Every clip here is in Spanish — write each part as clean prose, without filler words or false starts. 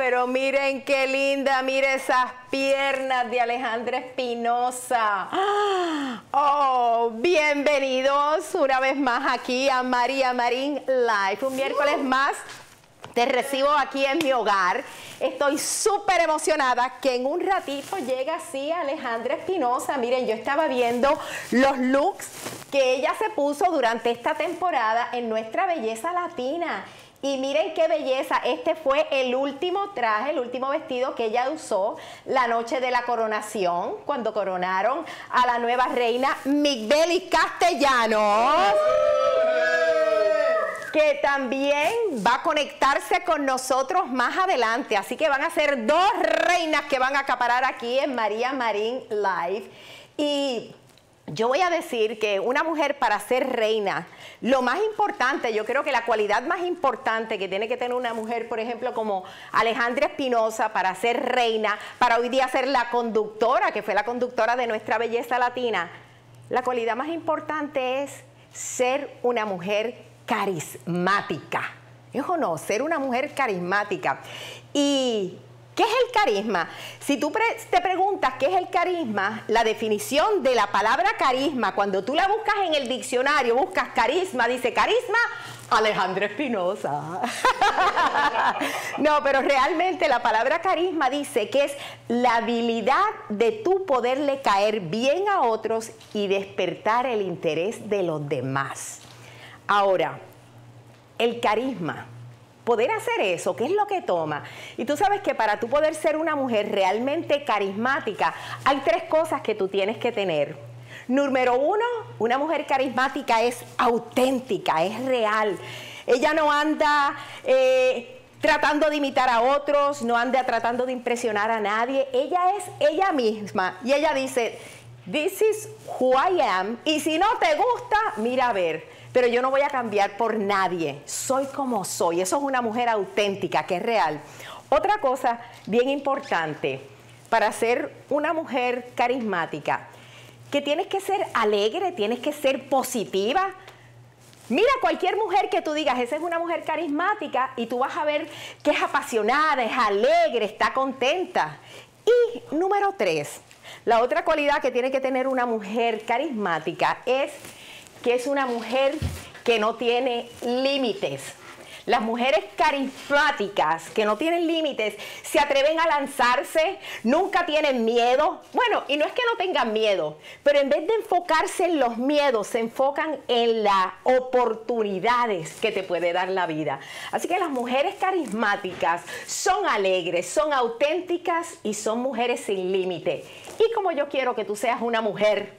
pero miren qué linda, miren esas piernas de Alejandra Espinosa. Oh, bienvenidos una vez más aquí a María Marín Live. Un miércoles más te recibo aquí en mi hogar. Estoy súper emocionada que en un ratito llega así Alejandra Espinosa. Miren, yo estaba viendo los looks que ella se puso durante esta temporada en Nuestra Belleza Latina. Y miren qué belleza, este fue el último traje, el último vestido que ella usó la noche de la coronación, cuando coronaron a la nueva reina Migdalis Castellanos, que también va a conectarse con nosotros más adelante. Así que van a ser dos reinas que van a acaparar aquí en María Marín Live. Y yo voy a decir que una mujer para ser reina, lo más importante, yo creo que la cualidad más importante que tiene que tener una mujer, por ejemplo, como Alejandra Espinosa, para ser reina, para hoy día ser la conductora, que fue la conductora de Nuestra Belleza Latina, la cualidad más importante es ser una mujer carismática. ¿O no? Ser una mujer carismática. ¿Y qué es el carisma? Si tú te preguntas qué es el carisma, la definición de la palabra carisma, cuando tú la buscas en el diccionario, buscas carisma, dice carisma, Alejandra Espinosa. No, pero realmente la palabra carisma dice que es la habilidad de tú poderle caer bien a otros y despertar el interés de los demás. Ahora, el carisma, poder hacer eso, ¿qué es lo que toma? Y tú sabes que para tú poder ser una mujer realmente carismática, hay tres cosas que tú tienes que tener. Número uno, una mujer carismática es auténtica, es real. Ella no anda tratando de imitar a otros, no anda tratando de impresionar a nadie. Ella es ella misma y ella dice, this is who I am, y si no te gusta, mira a ver. Pero yo no voy a cambiar por nadie, soy como soy. Eso es una mujer auténtica, que es real. Otra cosa bien importante para ser una mujer carismática, que tienes que ser alegre, tienes que ser positiva. Mira, cualquier mujer que tú digas, esa es una mujer carismática, y tú vas a ver que es apasionada, es alegre, está contenta. Y número tres, la otra cualidad que tiene que tener una mujer carismática es que es una mujer que no tiene límites. Las mujeres carismáticas que no tienen límites se atreven a lanzarse, nunca tienen miedo. Bueno, y no es que no tengan miedo, pero en vez de enfocarse en los miedos, se enfocan en las oportunidades que te puede dar la vida. Así que las mujeres carismáticas son alegres, son auténticas y son mujeres sin límite. Y como yo quiero que tú seas una mujer,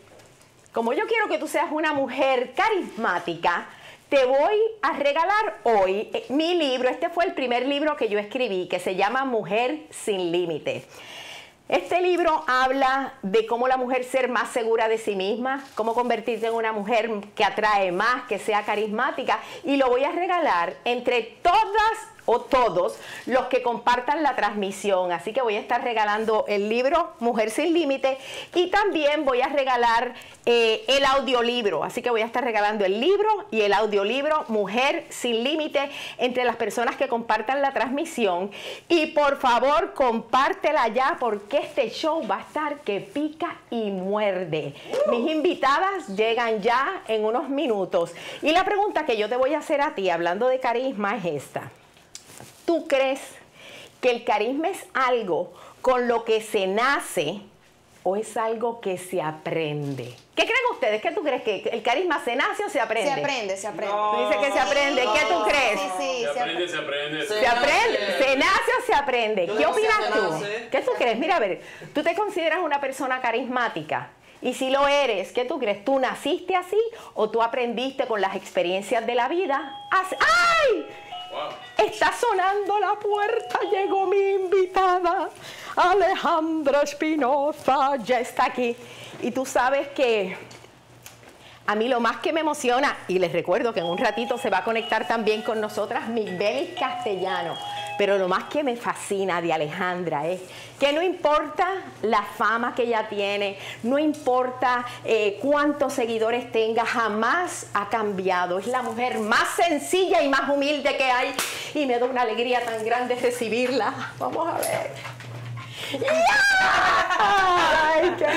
carismática, te voy a regalar hoy mi libro. Este fue el primer libro que yo escribí, que se llama Mujer sin Límites. Este libro habla de cómo la mujer ser más segura de sí misma, cómo convertirte en una mujer que atrae más, que sea carismática, y lo voy a regalar entre todas o todos los que compartan la transmisión. Así que voy a estar regalando el libro Mujer sin Límite, y también voy a regalar el audiolibro. Así que voy a estar regalando el libro y el audiolibro Mujer sin Límite entre las personas que compartan la transmisión. Y por favor, compártela ya, porque este show va a estar que pica y muerde. Mis invitadas llegan ya en unos minutos. Y la pregunta que yo te voy a hacer a ti, hablando de carisma, es esta. ¿Tú crees que el carisma es algo con lo que se nace o es algo que se aprende? ¿Qué creen ustedes? ¿Qué tú crees? ¿Que el carisma se nace o se aprende? Se aprende, se aprende. No, tú dices que se aprende. ¿Qué tú crees? Sí, se aprende, se aprende. ¿Se aprende? ¿Se nace o se aprende? ¿Qué opinas tú? ¿Qué tú crees? Mira, a ver, ¿tú te consideras una persona carismática? Y si lo eres, ¿qué tú crees? ¿Tú naciste así o tú aprendiste con las experiencias de la vida? ¡Ay! Wow. Está sonando la puerta, llegó mi invitada, Alejandra Espinosa, ya está aquí. Y tú sabes que a mí lo más que me emociona, y les recuerdo que en un ratito se va a conectar también con nosotras Migbelis Castellano, pero lo más que me fascina de Alejandra es que no importa la fama que ella tiene, no importa cuántos seguidores tenga, jamás ha cambiado. Es la mujer más sencilla y más humilde que hay y me da una alegría tan grande recibirla. Vamos a ver. ¡Ay, qué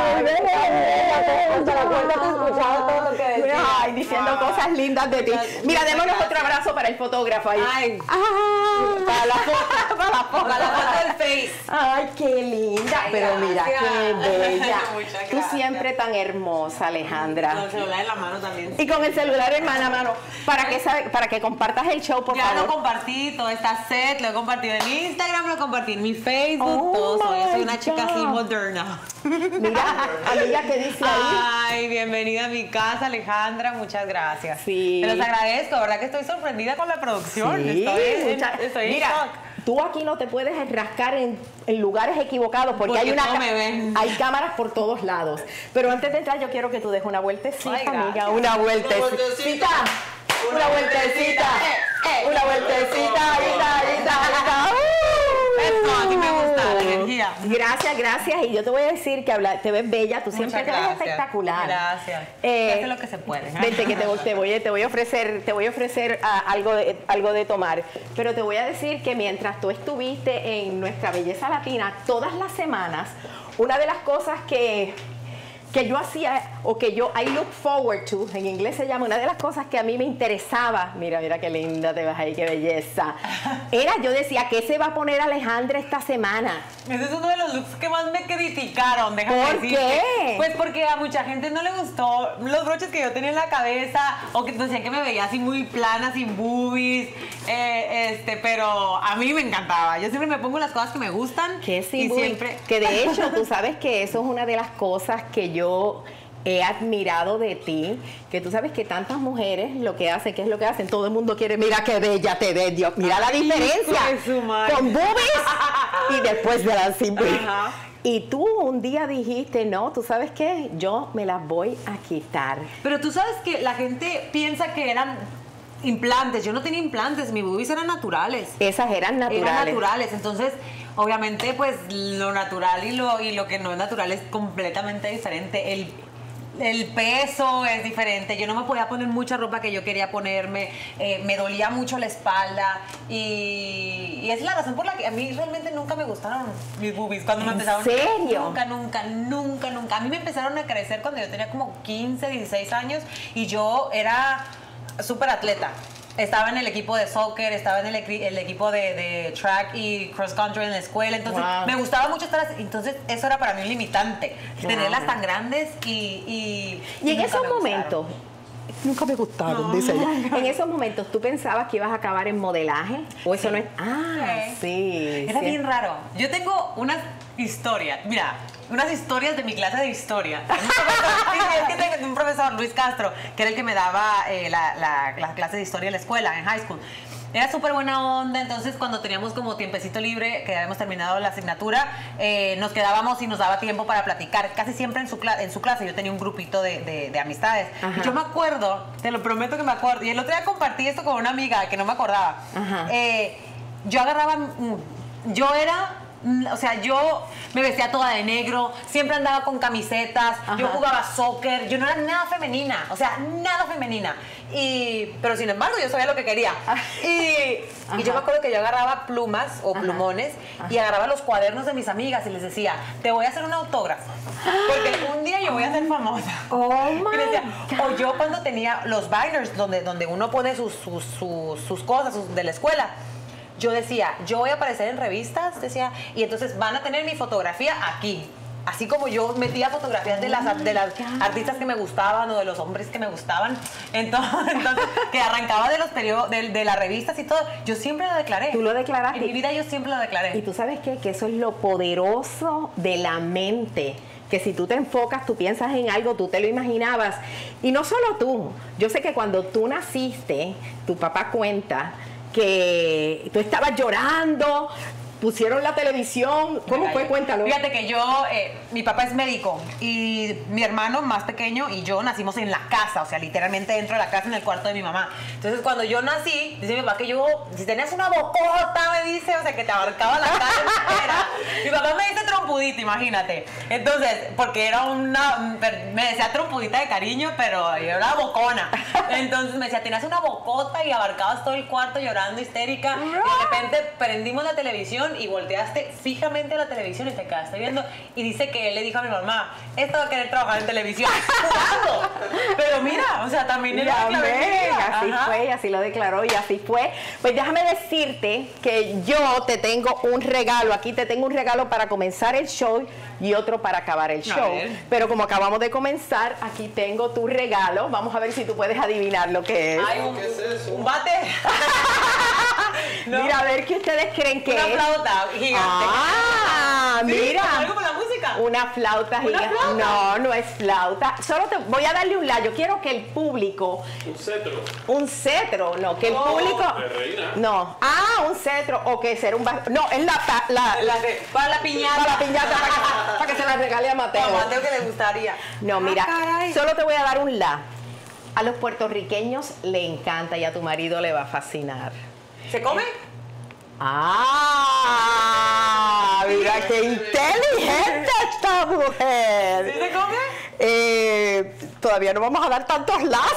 Ay, diciendo cosas lindas de ti. Mira, démonos otro abrazo para el fotógrafo ahí. Ay, para la foto, para la foto del Face. Ay, qué linda. Ay, pero mira, qué bella. Muchas Tú gracias. siempre tan hermosa, Alejandra. Con el celular en la mano también. Y con el celular en mano, para que compartas el show, por Ya favor. lo compartí, todo está set, lo he compartido en Instagram, lo compartí en mi Facebook, Oh todo. Yo soy my una chica así God. moderna. Mira, amiga, ¿qué dice ahí? Ay, bienvenida a mi casa, Alejandra, muchas gracias. Sí. Te los agradezco, ¿verdad? Que estoy sorprendida con la producción. Sí, Estoy en mira, shock. tú aquí no te puedes rascar en lugares equivocados porque hay todos me ven. hay cámaras por todos lados. Pero antes de entrar yo quiero que tú des una vueltecita, Ay, amiga, gracias. una vueltecita. Una vueltecita. Una vueltecita. Ahí está. Eso, así me gusta, la energía. Gracias. Y yo te voy a decir que te ves bella, tú siempre Muchas te ves gracias. espectacular. Gracias. Se hace lo que se puede. Vente que te voy a ofrecer algo de tomar. Pero te voy a decir que mientras tú estuviste en Nuestra Belleza Latina, todas las semanas, una de las cosas que yo hacía, o que I look forward to, en inglés se llama, una de las cosas que a mí me interesaba, mira qué linda te ves ahí, qué belleza, yo decía, ¿qué se va a poner Alejandra esta semana? Ese es uno de los looks que más me criticaron, déjame ¿Por decirte. qué? Pues porque a mucha gente no le gustó los broches que yo tenía en la cabeza, o que decían que me veía así muy plana, sin boobies, pero a mí me encantaba. Yo siempre me pongo las cosas que me gustan. Que sí, y muy- siempre... que de hecho tú sabes que eso es una de las cosas que yo he admirado de ti, que tú sabes que tantas mujeres lo que hacen, ¿qué es lo que hacen? Todo el mundo quiere, mira qué bella te ves, Dios, mira la diferencia hijo de su madre. con boobies y después de las sin boobies. Ajá. Y tú un día dijiste, no, ¿tú sabes qué? Yo me las voy a quitar. Pero tú sabes que la gente piensa que eran implantes. Yo no tenía implantes, mis boobies eran naturales. Esas eran naturales. Eran naturales, entonces obviamente pues lo natural y lo que no es natural es completamente diferente. El peso es diferente, yo no me podía poner mucha ropa que yo quería ponerme, me dolía mucho la espalda y es la razón por la que a mí realmente nunca me gustaron mis boobies cuando me ¿En empezaron. serio? Nunca. A mí me empezaron a crecer cuando yo tenía como 15, 16 años y yo era súper atleta. Estaba en el equipo de soccer, estaba en el equipo de track y cross country en la escuela, entonces Wow. me gustaba mucho estar así. Entonces eso era para mí un limitante, Claro. tenerlas tan grandes y Y en nunca esos me gustaron. momentos, nunca me gustaron, dice ella. En esos momentos, ¿tú pensabas que ibas a acabar en modelaje? ¿O eso no es? Ah, sí. Era sí. bien raro. Yo tengo unas historias, mira, unas historias de mi clase de historia. Tengo un profesor, Luis Castro, que era el que me daba la clase de historia en la escuela, en high school. Era súper buena onda, entonces cuando teníamos como tiempecito libre, que habíamos terminado la asignatura, nos quedábamos y nos daba tiempo para platicar. Casi siempre en su clase yo tenía un grupito de amistades. Ajá. Y yo me acuerdo, te lo prometo que me acuerdo, y el otro día compartí esto con una amiga que no me acordaba. Ajá. Yo agarraba, o sea, yo me vestía toda de negro, siempre andaba con camisetas, yo Ajá. jugaba soccer, yo no era nada femenina, o sea, nada femenina. Pero sin embargo, yo sabía lo que quería. Y yo me acuerdo que yo agarraba plumas o plumones y agarraba los cuadernos de mis amigas y les decía, te voy a hacer un autógrafo, porque un día yo voy a ser famosa. Oh, Y les decía, my o yo cuando tenía los binders donde uno pone sus cosas de la escuela, yo decía, yo voy a aparecer en revistas, decía, y entonces van a tener mi fotografía aquí. Así como yo metía fotografías de las artistas que me gustaban o de los hombres que me gustaban, entonces que arrancaba de los periodos, de las revistas y todo, yo siempre lo declaré. Tú lo declaraste. En mi vida yo siempre lo declaré. Y tú sabes qué? Que eso es lo poderoso de la mente. Que si tú te enfocas, tú piensas en algo, tú te lo imaginabas. Y no solo tú. Yo sé que cuando tú naciste, tu papá cuenta que tú estabas llorando pusieron la televisión. ¿Cómo fue? Cuéntalo. Fíjate que yo, mi papá es médico y mi hermano más pequeño y yo nacimos en la casa, o sea, literalmente dentro de la casa en el cuarto de mi mamá. Entonces, cuando yo nací, dice mi papá que yo, si tenías una bocota, me dice, o sea, que te abarcaba la cara entera. Mi papá me dice trompudita, imagínate. Entonces, porque era me decía trompudita de cariño, pero yo era bocona. Entonces me decía, tenías una bocota y abarcabas todo el cuarto llorando histérica. Y de repente prendimos la televisión y volteaste fijamente a la televisión y te quedaste viendo. Y dice que él le dijo a mi mamá, esta va a querer trabajar en televisión. ¡Jugando! Pero mira, o sea, también era así fue, así lo declaró y así fue. Pues déjame decirte que yo te tengo un regalo. Aquí te tengo un regalo para comenzar el show y otro para acabar el show. Pero como acabamos de comenzar, aquí tengo tu regalo. Vamos a ver si tú puedes adivinar lo que es. Ay, ¿Qué es eso? un bate. No. Mira, a ver qué ustedes creen que Una es. flauta gigante. Ah, ¿Sí? mira. ¿Algo con la música? Una flauta gigante. flauta? No, no es flauta. Solo te voy a darle un la. Yo quiero que el público. Un cetro. Un cetro, no, que el público. De reina. No. Ah, un cetro. O que será un. No, es Para la piñata. para la piñata, para que se la regale a Mateo. A Mateo que le gustaría. No, mira, caray. solo te voy a dar un la. A los puertorriqueños le encanta y a tu marido le va a fascinar. ¿Se come? ¡Ah! Mira qué inteligente esta mujer. ¿Sí se come? Todavía no vamos a dar tantos lazos.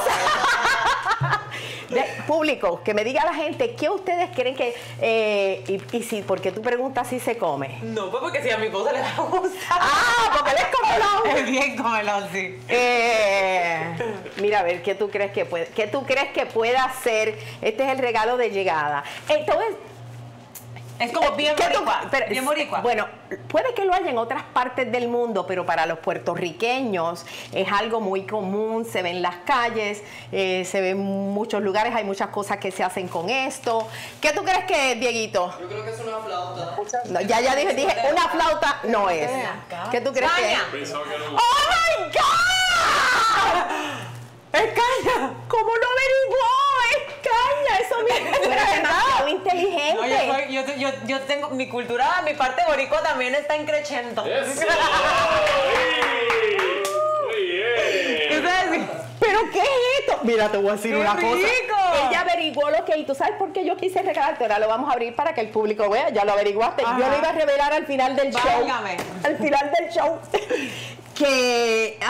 Público, que me diga la gente qué ustedes creen que y si, porque tú preguntas si se come. No, pues porque si a mi esposa le va a gustar. Ah, porque él es comelón. Es bien comelón, sí. Mira, a ver, ¿qué tú crees que pueda hacer? Este es el regalo de llegada. Entonces, Es como bien ¿qué tú- boricua. pero- Bien boricua. Bueno, puede que lo haya en otras partes del mundo, pero para los puertorriqueños es algo muy común, se ve en las calles, se ve en muchos lugares, hay muchas cosas que se hacen con esto. ¿Qué tú crees que es, Dieguito? Yo creo que es una flauta. No, ya dije, una flauta no es. ¿Qué tú crees que es? Caña. Pensaba que era un... ¡Oh my God! ¡Es caña! ¿Cómo lo averiguó? ¡Es caña! Eso mismo es demasiado inteligente. No, yo tengo mi cultura, mi parte boricua también está en crescendo. ¡Eso! ¡Ay! Muy bien. ¿Qué sabes? ¿Pero qué es esto? Mira, te voy a decir ¡Qué una cosa. rico! Ella averiguó lo que... ¿Y tú sabes por qué yo quise regalarte? Ahora lo vamos a abrir para que el público vea. Ya lo averiguaste. Ajá. Yo lo iba a revelar al final del Válgame. show. Al final del show. Que...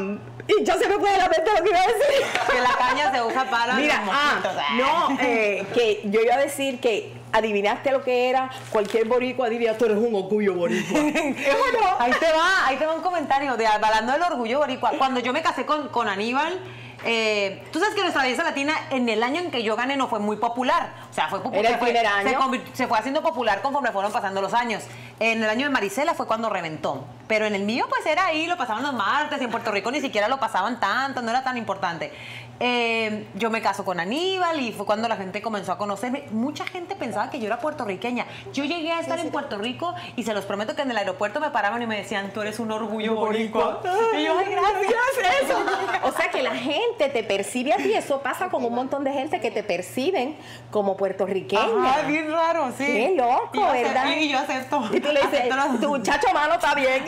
y ya se me fue de la mente lo que iba a decir. Que la caña se usa para Mira, los mosquitos. no, que yo iba a decir que adivinaste lo que era, cualquier boricua diría, tú eres un orgullo boricua. Bueno, Ahí te va un comentario de hablando del orgullo boricua. Cuando yo me casé con Aníbal, tú sabes que nuestra belleza latina en el año en que yo gané no fue muy popular. O sea, fue popular. ¿Era el primer año? Se fue haciendo popular conforme fueron pasando los años. En el año de Marisela fue cuando reventó. Pero en el mío, pues era ahí, lo pasaban los martes. Y en Puerto Rico ni siquiera lo pasaban tanto, no era tan importante. Yo me caso con Aníbal y fue cuando la gente comenzó a conocerme. Mucha gente pensaba que yo era puertorriqueña. Yo llegué a estar en Puerto Rico y se los prometo que en el aeropuerto me paraban y me decían, tú eres un orgullo boricua. Y yo, ay, gracias. eso. O sea que la gente te percibe a ti, eso pasa con un montón de gente que te perciben como puertorriqueña. Ajá, bien raro, sí. Qué loco, Y yo ¿verdad? Y yo acepto. Y tú le dices, Acepto las- tu muchacho malo está bien.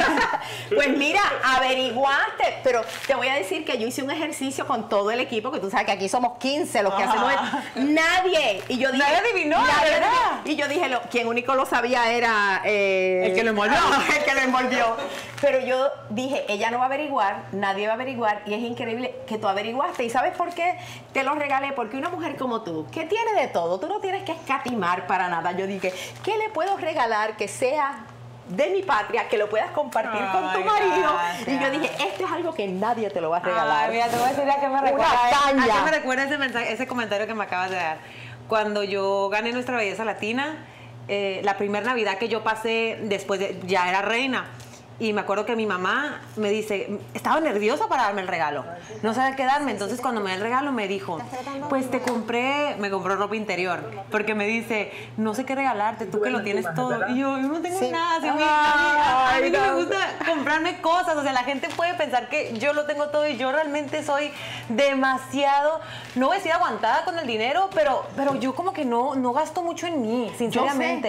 Pues mira, averiguaste, pero te voy a decir que yo hice un ejercicio con todo el equipo, que tú sabes que aquí somos 15 los que Ajá. hacemos nadie. Y yo dije, Nadie adivinó, nadie ¿verdad? adivinó. Y yo dije, quien único lo sabía era... El que lo envolvió. El que lo envolvió. Pero yo dije, ella no va a averiguar, nadie va a averiguar, y es increíble que tú averiguaste. ¿Y sabes por qué te lo regalé? Porque una mujer como tú, que tiene de todo, tú no tienes que escatimar para nada. Yo dije, ¿qué le puedo regalar que sea de mi patria, que lo puedas compartir con tu Ay, marido? gracias. Y yo dije, esto es algo que nadie te lo va a regalar. Ay, mira, te voy a decir a qué me Una recuerda. caña. ¿A qué me recuerda ese mensaje, ese comentario que me acabas de dar? Cuando yo gané Nuestra Belleza Latina, la primera Navidad que yo pasé después de, ya era reina. Y me acuerdo que mi mamá me dice, estaba nerviosa para darme el regalo, no sabía qué darme. Entonces cuando me dio el regalo me dijo, pues me compró ropa interior, porque me dice, no sé qué regalarte, tú que lo tienes todo. Y yo no tengo nada, si a mí no me gusta comprarme cosas. O sea, la gente puede pensar que yo lo tengo todo y yo realmente soy demasiado, no voy a decir aguantada con el dinero, pero yo como que no gasto mucho en mí, sinceramente.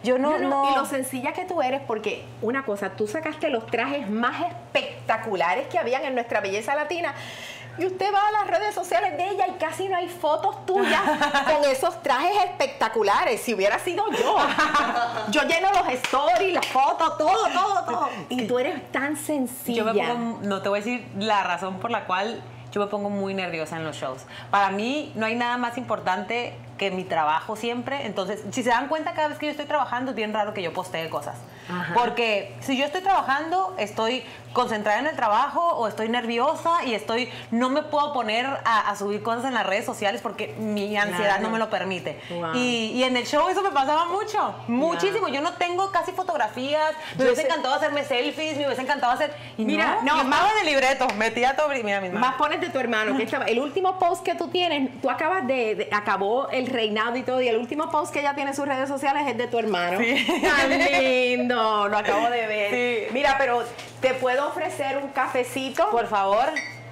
Yo no. Y lo sencilla que tú eres, porque una cosa, tú sacaste los trajes más espectaculares que habían en nuestra belleza latina. Y usted va a las redes sociales de ella y casi no hay fotos tuyas con esos trajes espectaculares. Si hubiera sido yo lleno los stories, las fotos, todo. Y tú eres tan sencilla. No te voy a decir la razón por la cual yo me pongo muy nerviosa en los shows. Para mí no hay nada más importante que mi trabajo siempre. Entonces, si se dan cuenta, cada vez que yo estoy trabajando es bien raro que yo postee cosas. Ajá. Porque si yo estoy trabajando, estoy concentrada en el trabajo o estoy nerviosa y no me puedo poner a subir cosas en las redes sociales porque mi ansiedad no me lo permite. Wow. Y en el show eso me pasaba muchísimo. Yo no tengo casi fotografías, me hubiese encantado hacerme selfies, me hubiese encantado hacer... Mira, yo estaba en el libreto, metía todo... Mira, mis manos. Más pones de tu hermano, que el último post que tú tienes, tú acabó el reinado y todo, y el último post que ella tiene en sus redes sociales es de tu hermano. Sí. ¡Tan lindo! Lo acabo de ver. Sí. Mira, pero ¿te puedo ofrecer un cafecito? Por favor.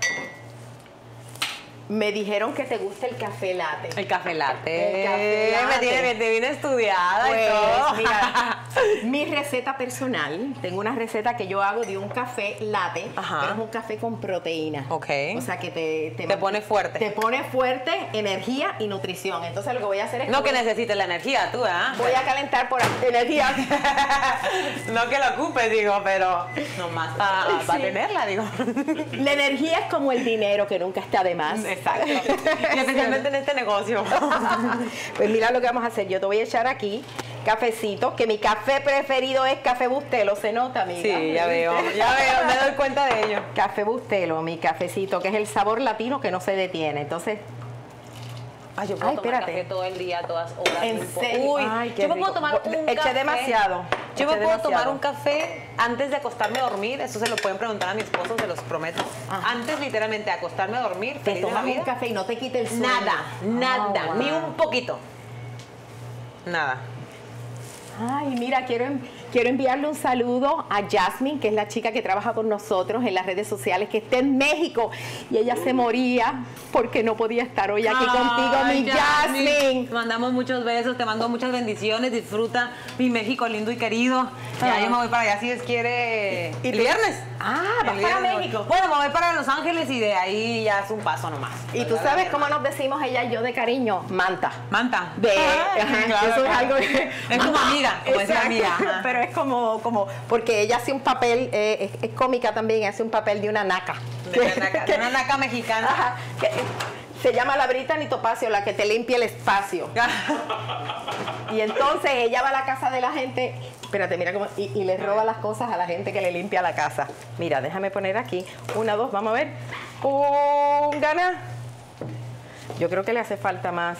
Me dijeron que te gusta el café latte. El café latte. Me vine estudiada pues, y todo. Mira, mi receta personal, tengo una receta que yo hago de un café latte, pero es un café con proteína. Ok. O sea que te pone fuerte. Te pone fuerte, energía y nutrición. Entonces lo que voy a hacer es... No que necesites la energía tú, ¿eh? Voy a calentar por energía. No que la ocupes, digo, pero nomás para tenerla, digo. La energía es como el dinero que nunca está de más. Exacto. Y especialmente en este negocio. Pues mira lo que vamos a hacer. Yo te voy a echar aquí cafecito, que mi café preferido es café Bustelo. ¿Se nota, amiga? Sí, ya veo, me doy cuenta de ello. Café Bustelo, mi cafecito, que es el sabor latino que no se detiene. Entonces... yo puedo tomar café todo el día, todas horas. ¿En serio? Uy, yo me puedo tomar un café. Eché demasiado. Yo me puedo tomar un café antes de acostarme a dormir. Eso se lo pueden preguntar a mi esposo, se los prometo. Ajá. Antes, literalmente, de acostarme a dormir. Te tomas un café y no te quita el sueño. Nada, wow. Ni un poquito. Nada. Ay, mira, quiero enviarle un saludo a Jasmine, que es la chica que trabaja con nosotros en las redes sociales, que está en México y ella se moría porque no podía estar hoy aquí contigo, mi Jasmine. Te mandamos muchos besos, te mando muchas bendiciones, disfruta mi México lindo y querido. Ya yo me voy para allá si Dios quiere. ¿Y el viernes? ¿Vas para México? Bueno, me voy para Los Ángeles y de ahí ya es un paso nomás. ¿Y tú sabes cómo nos decimos ella y yo de cariño? Manta. Manta. Claro, eso es algo que... Es como amiga, como es amiga. Pero es como, porque ella hace un papel, es cómica también, hace un papel de una naca. De una naca mexicana. Ajá, se llama la Brittany Topacio, la que te limpia el espacio. Y entonces ella va a la casa de la gente, espérate, mira cómo, y le roba las cosas a la gente que le limpia la casa. Mira, déjame poner aquí, 1, 2, vamos a ver. Gana. Yo creo que le hace falta más.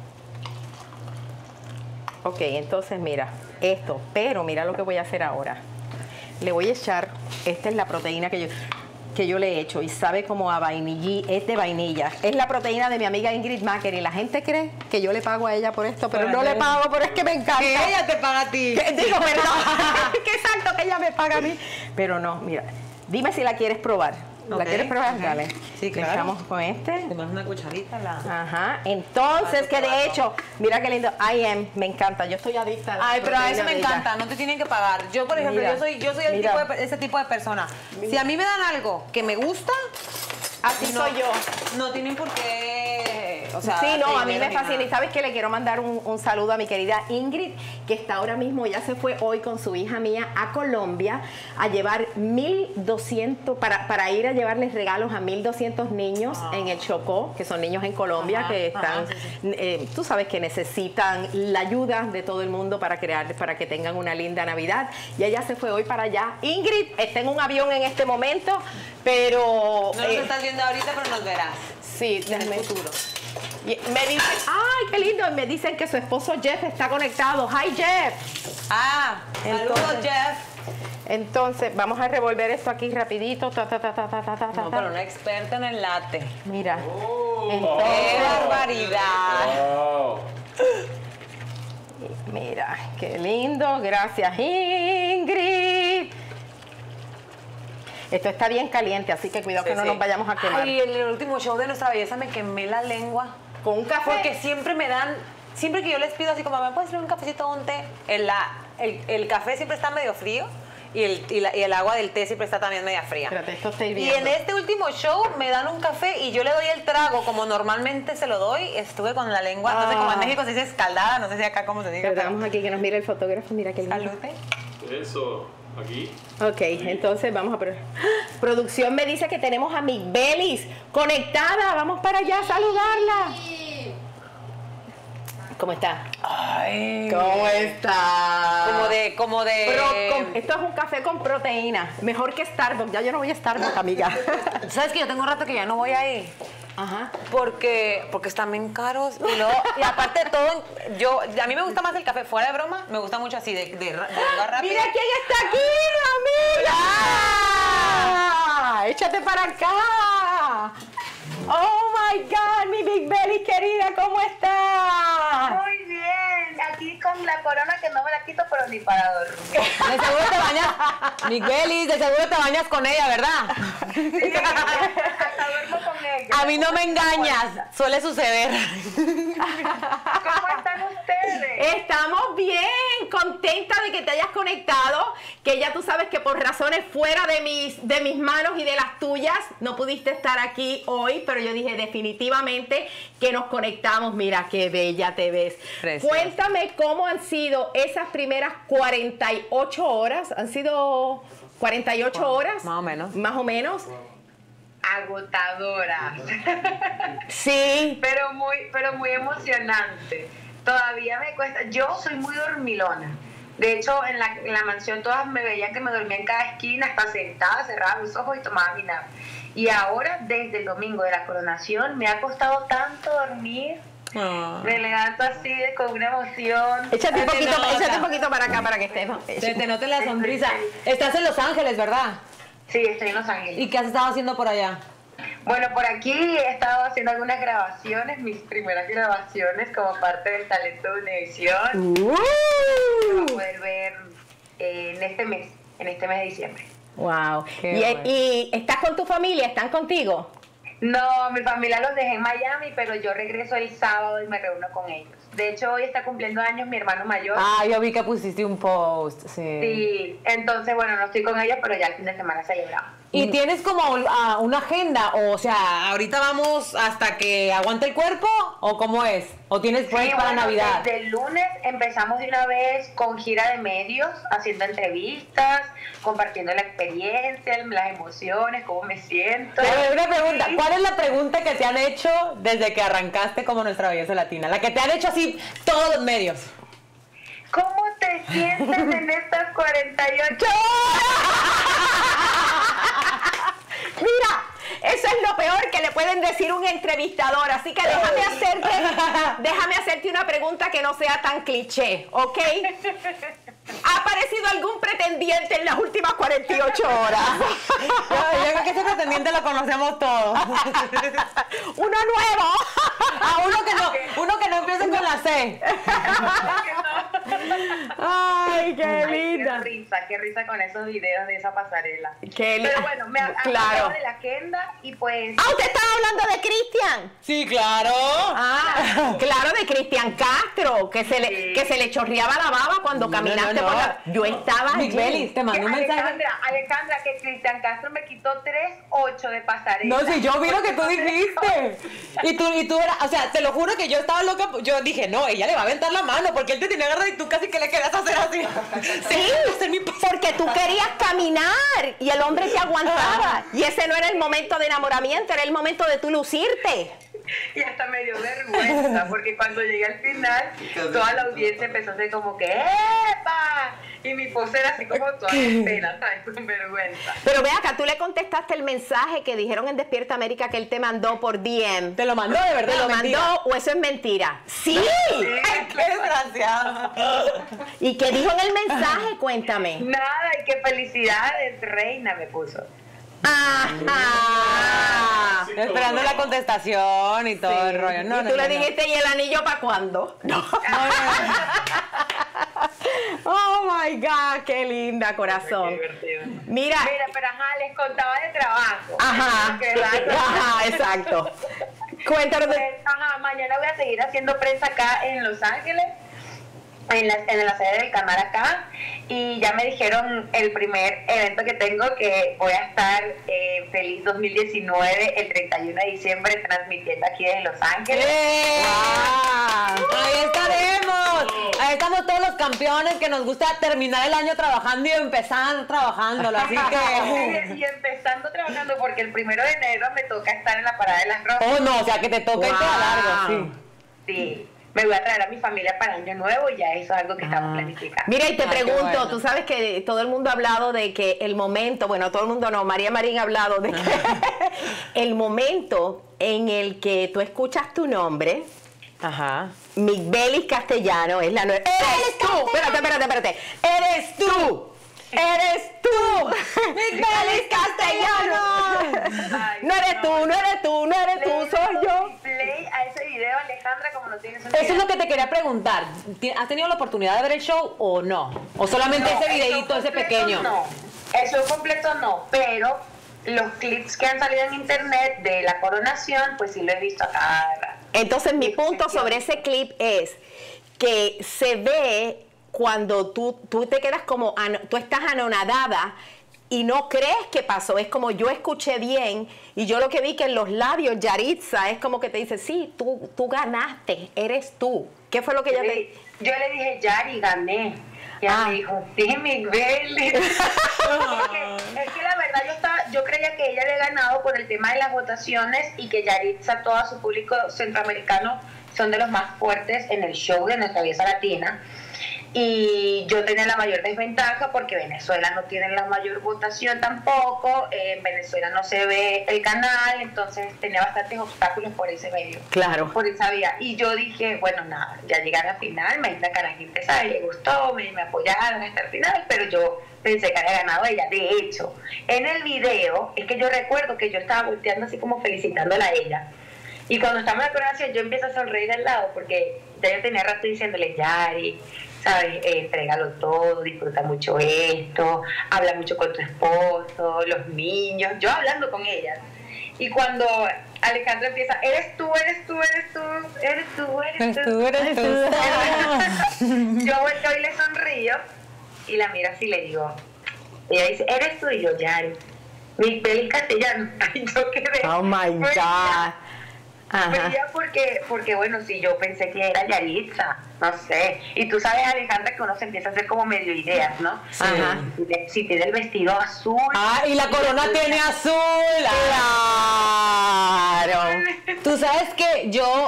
Ok, entonces mira, esto, pero mira lo que voy a hacer ahora. Le voy a echar, esta es la proteína que yo le he hecho y sabe como a vainilla, es de vainilla. Es la proteína de mi amiga Ingrid Macker y la gente cree que yo le pago a ella por esto, pero no le pago, pero es que me encanta. Que ella te paga a ti. Digo, perdón, que exacto, que ella me paga a mí. Pero no, mira, dime si la quieres probar. ¿La quieres probar? Dale. Sí, claro. Empezamos con este. Te das una cucharita. Ajá. Entonces, que de hecho, mira qué lindo. Me encanta. Yo estoy adicta a la pero a eso me encanta. No te tienen que pagar. Yo, por ejemplo, yo soy ese tipo de persona. Si a mí me dan algo que me gusta, así soy yo. No tienen por qué... O sea, sí, no, a mí me fascina. Y sabes que le quiero mandar un saludo a mi querida Ingrid, que está ahora mismo, ella se fue hoy con su hija mía a Colombia a llevar 1.200, para ir a llevarles regalos a 1.200 niños en el Chocó, que son niños en Colombia, que están, tú sabes que necesitan la ayuda de todo el mundo para que tengan una linda Navidad. Y ella se fue hoy para allá. Ingrid está en un avión en este momento, pero... No nos estás viendo ahorita, pero nos verás. Sí, en el futuro. Y me dicen, ¡ay, qué lindo! Me dicen que su esposo Jeff está conectado. ¡Hi, Jeff! Saludos, Jeff. Entonces, vamos a revolver esto aquí rapidito. No, pero una experta en el latte. Mira. ¡Qué barbaridad! Mira, qué lindo. Gracias, Ingrid. Esto está bien caliente, así que cuidado que no nos vayamos a quemar. Ay, en el último show de Nuestra Belleza me quemé la lengua. ¿Con un café? Porque siempre me dan, siempre que yo les pido así como, ¿me puedes traer un cafecito o un té? el café siempre está medio frío y el agua del té siempre está también media fría. Espérate, esto estoy Y viendo. en este último show me dan un café y yo le doy el trago como normalmente se lo doy. Estuve con la lengua, no sé cómo en México se dice escaldada, no sé si acá cómo se diga. Pero vamos aquí que nos mire el fotógrafo, mira qué lindo. Salute. Eso, aquí. Ok, entonces vamos a ¡Ah! Producción me dice que tenemos a Migbelis conectada. Vamos para allá a saludarla. ¿Cómo está? Ay. ¿Cómo está? Esto es un café con proteína. Mejor que Starbucks. Ya yo no voy a Starbucks, amiga. ¿Sabes que yo tengo un rato que ya no voy ahí? Ajá. Porque están bien caros y aparte de todo, a mí me gusta más el café, fuera de broma, me gusta mucho así de lugar rápido. Mira quién está aquí, amiga. Échate para acá. Oh my God, mi Big Belly querida, ¿cómo estás? Muy bien, aquí con la corona que no me la quito, pero ni para dormir. De seguro te bañas, Miguelis, de seguro te bañas con ella, ¿verdad? Sí, hasta duermo con ella. A mí no me engañas, suele suceder. ¿Cómo están ustedes? Estamos bien, contenta de que te hayas conectado, que ya tú sabes que por razones fuera de mis manos y de las tuyas no pudiste estar aquí hoy, pero yo dije definitivamente que nos conectamos. Mira qué bella te ves. Preciosa. Cuéntame cómo han sido esas primeras 48 horas. ¿Han sido 48 horas? Más o menos. Más o menos. Agotadoras. Sí. pero muy emocionante. Todavía me cuesta. Yo soy muy dormilona. De hecho, en la mansión todas me veían que me dormía en cada esquina, hasta sentada, cerraba los ojos y tomaba mi nap. Y ahora, desde el domingo de la coronación, me ha costado tanto dormir. Me levanto así con una emoción. Échate un nota. poquito para acá para que estemos. Se te note la sonrisa. Estás en Los Ángeles, ¿verdad? Sí, estoy en Los Ángeles. ¿Y qué has estado haciendo por allá? Bueno, por aquí he estado haciendo algunas grabaciones, mis primeras grabaciones como parte del talento de Univisión. Lo van a poder ver en este mes de diciembre. Wow. Qué ¿Y, bueno. y estás con tu familia? ¿Están contigo? No, mi familia los dejé en Miami, pero yo regreso el sábado y me reúno con ellos. De hecho, hoy está cumpliendo años mi hermano mayor. Ah, yo vi que pusiste un post, sí. Sí, entonces, bueno, no estoy con ellos, pero ya el fin de semana celebramos. ¿Y tienes como una agenda? O sea, ¿ahorita vamos hasta que aguante el cuerpo? ¿O cómo es? ¿O tienes break para bueno, Navidad? Desde el lunes empezamos de una vez con gira de medios, haciendo entrevistas, compartiendo la experiencia, las emociones, cómo me siento. Pero una pregunta, ¿cuál es la pregunta que te han hecho desde que arrancaste como Nuestra Belleza Latina? La que te han hecho así todos los medios. ¿Cómo te sientes en estas 48 Mira, eso es lo peor que le pueden decir un entrevistador, así que déjame hacerte una pregunta que no sea tan cliché, ¿ok? ¿Ha aparecido algún pretendiente en las últimas 48 horas? Yo creo que ese pretendiente lo conocemos todos. ¡Uno nuevo! Uno que no empiece con la C. ¡Ay, qué Ay, linda! qué risa con esos videos de esa pasarela. Qué linda. Pero bueno, me Claro. hablado de la agenda y pues... ¡Ah, usted estaba hablando de Cristian! Sí, claro. Ah, claro, de Cristian Castro, que se le chorreaba la baba cuando caminaste por la... Yo estaba allí. Miguelis, te mandó un mensaje. Alejandra, que Cristian Castro me quitó 3.8 de pasarela. No, si yo vi lo que tú dijiste. Y tú eras, o sea, te lo juro que yo estaba loca. Yo dije, no, ella le va a aventar la mano porque él te tiene agarrado y tú casi que le querías hacer así. Sí, porque tú querías caminar y el hombre te aguantaba. Y ese no era el momento de enamoramiento, era el momento de tú lucirte. Y hasta me dio vergüenza, porque cuando llegué al final, toda la audiencia empezó a hacer como que ¡epa! Y mi pose era así como toda en pena, ¿sabes? Con vergüenza. Pero ve acá, tú le contestaste el mensaje que dijeron en Despierta América que él te mandó por DM. ¿Te lo mandó de verdad? ¿Te lo mentira? mandó o eso es mentira? ¡Sí! Ay, qué desgraciado. ¿Y qué dijo en el mensaje? Cuéntame. Nada, y qué felicidades, reina, me puso. Ajá. Esperando la contestación y todo el rollo. No, y tú le dijiste, ¿y el anillo para cuándo? No. Oh my God, qué linda, corazón. Qué divertido. Mira. Pero les contaba de trabajo. Ajá. Ajá, exacto. Cuéntanos de... Mañana voy a seguir haciendo prensa acá en Los Ángeles. en la sede del canal acá, y ya me dijeron el primer evento que tengo, que voy a estar feliz 2019 el 31 de diciembre transmitiendo aquí desde Los Ángeles. ¡Wow! Ahí estaremos. Ahí estamos todos los campeones que nos gusta terminar el año trabajando y empezar trabajándolo, así que... Y empezando trabajando, porque el 1 de enero me toca estar en la Parada de las Rosas. Oh, no, o sea que te toca irte a largo, sí. Sí, me voy a traer a mi familia para Año Nuevo, y ya eso es algo que estamos planificando. Mira, y te pregunto, bueno. tú sabes que todo el mundo ha hablado de que el momento, bueno, todo el mundo no, María Marín ha hablado de que el momento en el que tú escuchas tu nombre, Ajá. Migbelis Castellano, es la nueva... ¡Eres tú! Espérate. ¡Eres tú! ¡Eres tú! ¡Migbelis Castellano! Ay, No eres tú, soy yo. Play a ese video, Alejandra, como no tienes un Eso es lo que te quería preguntar. ¿Has tenido la oportunidad de ver el show o no? ¿O solamente No, ese el show videíto, ese completo pequeño? No, el show completo no, pero los clips que han salido en internet de la coronación, pues sí lo he visto acá. Entonces, mi punto sobre ese clip es que se ve cuando tú te quedas como, tú estás anonadada y no crees que pasó. Es como yo escuché bien y yo lo que vi que en los labios, Yaritza, es como que te dice, sí, tú ganaste, eres tú. ¿Qué fue lo que ella te... Yo le dije, Yari, gané. Y ella me dijo, sí, Migbelis. Es que la verdad yo creía que ella había ganado por el tema de las votaciones, y que Yaritza, todo su público centroamericano, son de los más fuertes en el show de Nuestra Belleza Latina. Y yo tenía la mayor desventaja porque Venezuela no tiene la mayor votación tampoco, en Venezuela no se ve el canal, entonces tenía bastantes obstáculos por ese medio. Claro. Por esa vía. Y yo dije, bueno, nada, ya llegué a la final, me hice carajita, y le gustó, me apoyaron hasta el final, pero yo pensé que había ganado ella. De hecho, en el video, es que yo recuerdo que yo estaba volteando así como felicitándola a ella. Y cuando estamos en la coronación, yo empiezo a sonreír al lado, porque ya yo tenía rato diciéndole, Yari, ¿sabes? Entrégalo todo, disfruta mucho esto, habla mucho con tu esposo, los niños, yo hablando con ella. Y cuando Alejandra empieza, eres tú. Yo volteo y le sonrío y la miro así y le digo, ella dice, eres tú, y yo, Yari, Migbelis Castellano. Ay, yo quedé. Oh my God. Fría porque, bueno, sí, yo pensé que era Yaritza, no sé. Y tú sabes, Alejandra, que uno se empieza a hacer como medio ideas, ¿no? Sí. Ajá. Si tiene el vestido azul. Ah, y la corona tiene azul. Claro. Tú sabes que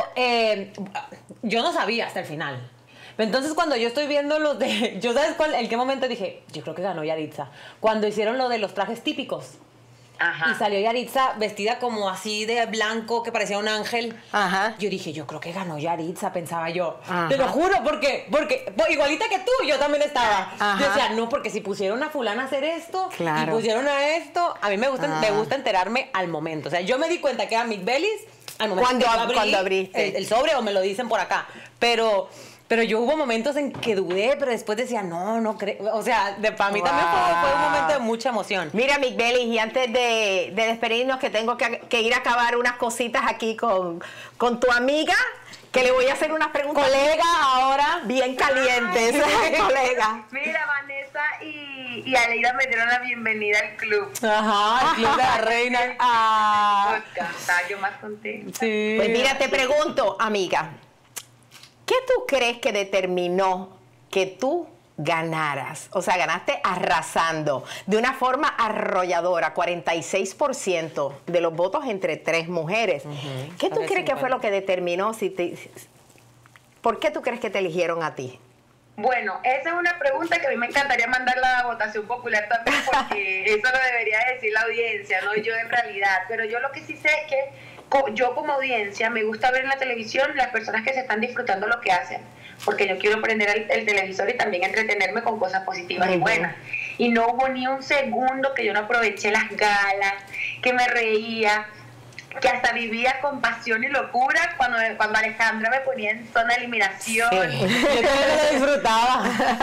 yo no sabía hasta el final. Entonces, cuando yo estoy viendo los de... ¿Yo sabes cuál? ¿En qué momento dije? Yo creo que ganó Yaritza. Cuando hicieron lo de los trajes típicos. Ajá. Y salió Yaritza vestida como así de blanco, que parecía un ángel. Ajá. Yo dije, yo creo que ganó Yaritza, pensaba yo. Ajá. Te lo juro, porque igualita que tú, yo también estaba. Ajá. Yo decía, no, porque si pusieron a fulana a hacer esto, Claro. y pusieron a esto, a mí me gusta enterarme al momento. O sea, yo me di cuenta que era Migbelis al momento Cuando abriste. el sobre, o me lo dicen por acá. Pero yo hubo momentos en que dudé, pero después decía, no creo. O sea, para mí también fue un momento de mucha emoción. Mira, Migbelis, y antes de despedirnos, que tengo que ir a acabar unas cositas aquí con tu amiga, que le voy a hacer unas preguntas. Colega ahora. Bien calientes, colega. Mira, Vanessa y Aleida me dieron la bienvenida al club. Ajá, el Club de la Reina. Estaba yo más contenta. Sí. Pues mira, te pregunto, amiga, ¿qué tú crees que determinó que tú ganaras? O sea, ganaste arrasando, de una forma arrolladora, 46% de los votos entre 3 mujeres. ¿Qué tú crees que fue lo que determinó? ¿Por qué tú crees que te eligieron a ti? Bueno, esa es una pregunta que a mí me encantaría mandar la votación popular también, porque eso lo debería decir la audiencia, no yo en realidad. Pero yo lo que sí sé es que yo como audiencia me gusta ver en la televisión las personas que se están disfrutando lo que hacen, porque yo quiero prender el televisor y también entretenerme con cosas positivas y buenas. Y no hubo ni un segundo que yo no aproveché las galas, que me reía, que hasta vivía con pasión y locura cuando Alejandra me ponía en zona de eliminación. Yo también lo disfrutaba.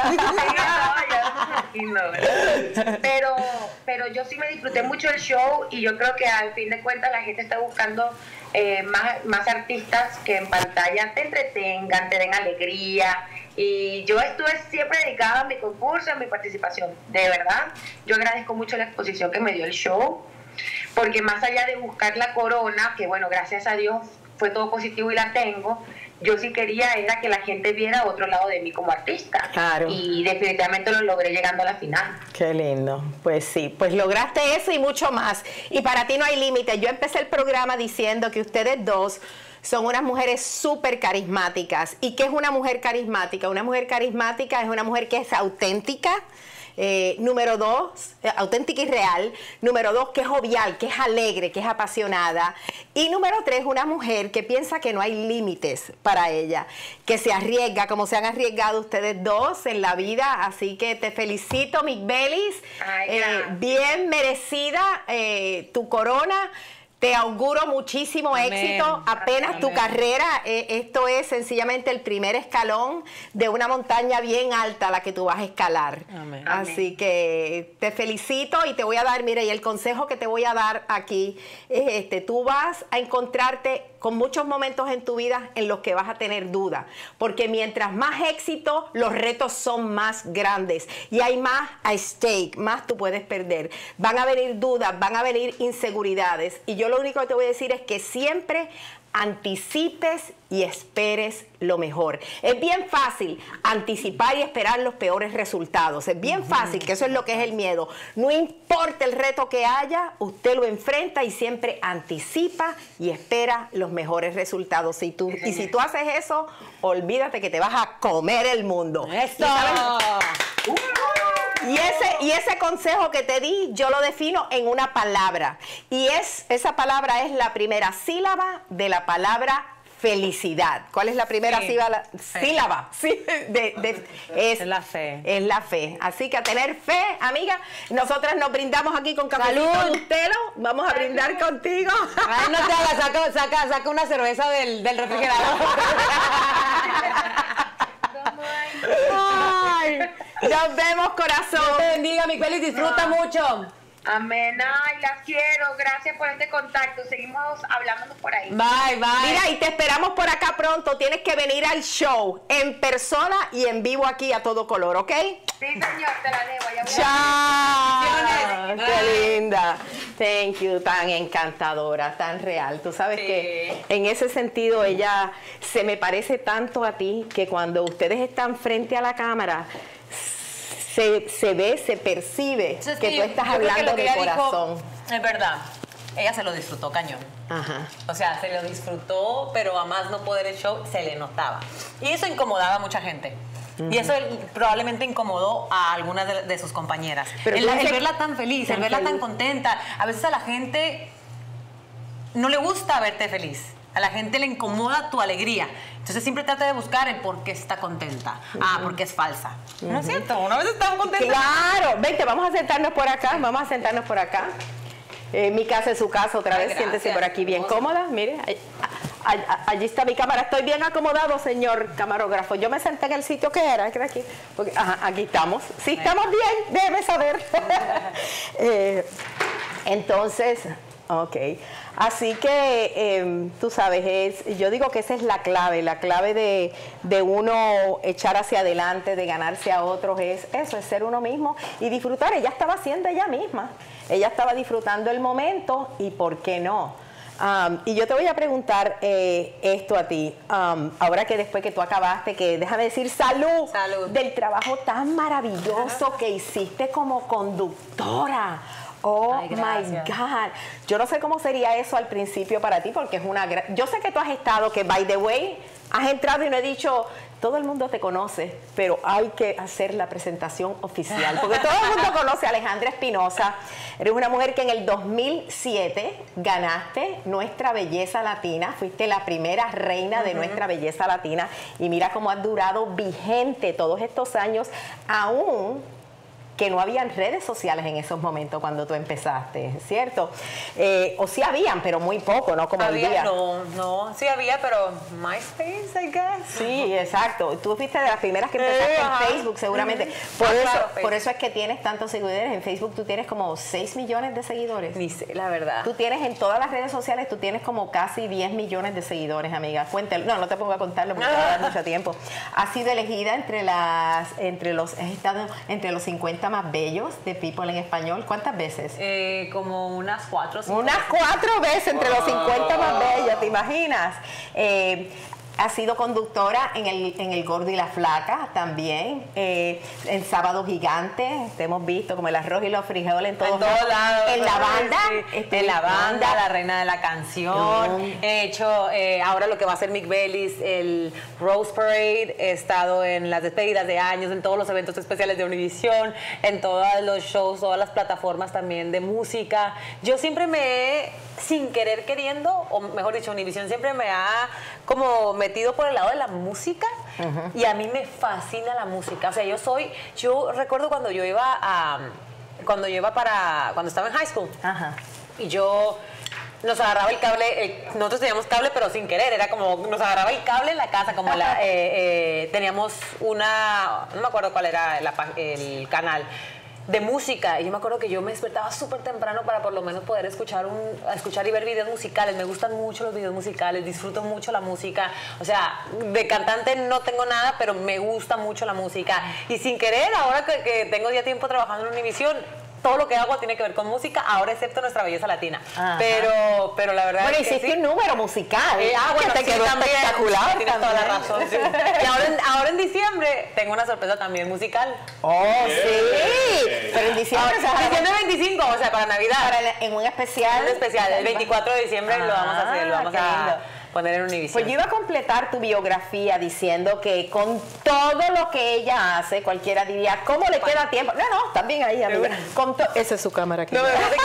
Pero yo sí me disfruté mucho el show, y yo creo que al fin de cuentas la gente está buscando más artistas que en pantalla te entretengan, te den alegría, Y yo estuve siempre dedicada a mi concurso, a mi participación. De verdad, yo agradezco mucho la exposición que me dio el show, porque más allá de buscar la corona, que bueno, gracias a Dios fue todo positivo y la tengo, yo sí quería era que la gente viera otro lado de mí como artista. Claro. Y definitivamente lo logré llegando a la final. Qué lindo. Pues sí, pues lograste eso y mucho más. Y para ti no hay límite. Yo empecé el programa diciendo que ustedes dos son unas mujeres súper carismáticas. ¿Y qué es una mujer carismática? Una mujer carismática es una mujer que es auténtica. Número 2, auténtica y real. Número 2, que es jovial, que es alegre, que es apasionada. Y número 3, una mujer que piensa que no hay límites para ella, que se arriesga como se han arriesgado ustedes dos en la vida. Así que te felicito, Mick Bellis. Bien merecida tu corona. Te auguro muchísimo éxito. Apenas tu carrera, esto es sencillamente el primer escalón de una montaña bien alta la que tú vas a escalar. Amén. Así que te felicito y te voy a dar, mira, y el consejo que te voy a dar aquí es este: tú vas a encontrarte con muchos momentos en tu vida en los que vas a tener dudas, porque mientras más éxito, los retos son más grandes y hay más a stake, más tú puedes perder. Van a venir dudas, van a venir inseguridades, y yo lo único que te voy a decir es que siempre anticipes y esperes lo mejor. Es bien fácil anticipar y esperar los peores resultados. Es bien fácil, que eso es lo que es el miedo. No importa el reto que haya, usted lo enfrenta y siempre anticipa y espera los mejores resultados. Y si tú haces eso, olvídate que te vas a comer el mundo. ¡Eso! Y ese consejo que te di, yo lo defino en una palabra. Y esa palabra es la primera sílaba de la palabra felicidad. ¿Cuál es la primera sílaba? Sí, es la fe. Es la fe. Así que a tener fe, amiga. Nosotras nos brindamos aquí con cafecito Nutella. Vamos a brindar contigo. Ay, no te hagas, saca una cerveza del refrigerador. Ay, nos vemos, corazón. Dios te bendiga, Mick Bellis, disfruta mucho. Amén. Ay, las quiero. Gracias por este contacto. Seguimos hablándonos por ahí. Bye, bye. Mira, y te esperamos por acá pronto. Tienes que venir al show en persona y en vivo aquí a todo color, ¿ok? Sí, señor, te la debo. Ya voy ¡Chao! ¡Qué linda! Thank you, tan encantadora, tan real. Tú sabes que en ese sentido ella se me parece tanto a ti, que cuando ustedes están frente a la cámara se ve, se percibe que tú estás hablando de corazón. Dijo, es verdad, ella se lo disfrutó cañón. Ajá. O sea, se lo disfrutó, pero a más no poder el show se le notaba. Y eso incomodaba a mucha gente. Y eso probablemente incomodó a algunas de sus compañeras. Pero el verla tan feliz, el verla tan contenta. A veces a la gente no le gusta verte feliz. A la gente le incomoda tu alegría. Entonces siempre trata de buscar el por qué está contenta. Porque es falsa. ¿No es cierto? Una vez estaba contenta. Claro. Vente, vamos a sentarnos por acá. Vamos a sentarnos por acá. Mi casa es su casa otra vez. Gracias. Siéntese por aquí bien cómoda. Mire, allí está mi cámara. Estoy bien acomodado, señor camarógrafo. Yo me senté en el sitio que era, aquí. Porque, aquí estamos. Sí, estamos bien, déjeme saber. Entonces, ok. Así que, tú sabes, yo digo que esa es la clave de uno echar hacia adelante, de ganarse a otros, es eso, es ser uno mismo y disfrutar. Ella estaba siendo ella misma, ella estaba disfrutando el momento y ¿por qué no? Y yo te voy a preguntar esto a ti, ahora que después que tú acabaste, que déjame decir salud, del trabajo tan maravilloso que hiciste como conductora. Oh, ay, my God. Yo no sé cómo sería eso al principio para ti, porque es una gran... Yo sé que tú has estado, que by the way, has entrado y no he dicho, todo el mundo te conoce, pero hay que hacer la presentación oficial, porque todo el mundo conoce a Alejandra Espinosa. Eres una mujer que en el 2007 ganaste Nuestra Belleza Latina, fuiste la primera reina de Nuestra Belleza Latina, y mira cómo has durado vigente todos estos años, aún que no habían redes sociales en esos momentos cuando tú empezaste, ¿cierto? O sí habían, pero muy poco, ¿no? Como hoy día. No, sí había, pero MySpace, I guess. Sí, exacto. Tú fuiste de las primeras que empezaste en Facebook, seguramente. Por eso es que tienes tantos seguidores. En Facebook tú tienes como 6 millones de seguidores. Ni sé, la verdad. Tú tienes en todas las redes sociales, tú tienes como casi 10 millones de seguidores, amiga. Cuéntelo. No te pongo a contarlo porque te va a dar mucho tiempo. Has sido elegida entre los 50 más bellos de People en español. ¿Cuántas veces? Como unas 4 o 5. Unas 4 veces entre los 50 más bellos, ¿te imaginas? Has sido conductora en el Gordo y la Flaca también, en Sábado Gigante, te hemos visto como el arroz y los frijoles en todos lados. En la banda. Sí. En la banda, la reina de la canción. He hecho ahora lo que va a ser Mick Bellis, el Rose Parade. He estado en las despedidas de años, en todos los eventos especiales de Univision, en todos los shows, todas las plataformas también de música. Yo siempre me he, sin querer queriendo, o mejor dicho, Univision siempre me ha como metido por el lado de la música y a mí me fascina la música. O sea, yo recuerdo cuando cuando estaba en high school y nos agarraba el cable, nosotros teníamos cable pero sin querer, era como, nos agarraba el cable en la casa, como teníamos no me acuerdo cuál era el canal de música, y yo me acuerdo que yo me despertaba súper temprano para por lo menos poder escuchar y ver videos musicales. Me gustan mucho los videos musicales, disfruto mucho la música, o sea, de cantante no tengo nada, pero me gusta mucho la música, y sin querer, ahora que tengo ya tiempo trabajando en Univision, todo lo que hago tiene que ver con música, ahora excepto Nuestra Belleza Latina. Pero la verdad es que hiciste sí. un número musical. Bueno, que te quedó también, espectacular. Tienes toda la razón, sí. Y ahora en diciembre tengo una sorpresa también musical. ¡Oh, sí! Pero en diciembre... Diciembre 25, o sea, para Navidad. En un especial. El 24 de diciembre lo vamos a hacer, lo vamos a poner en Univision. Pues yo iba a completar tu biografía diciendo que con todo lo que ella hace, cualquiera diría, ¿cómo le queda tiempo? No, también ahí, amiga. Esa es su cámara aquí. No,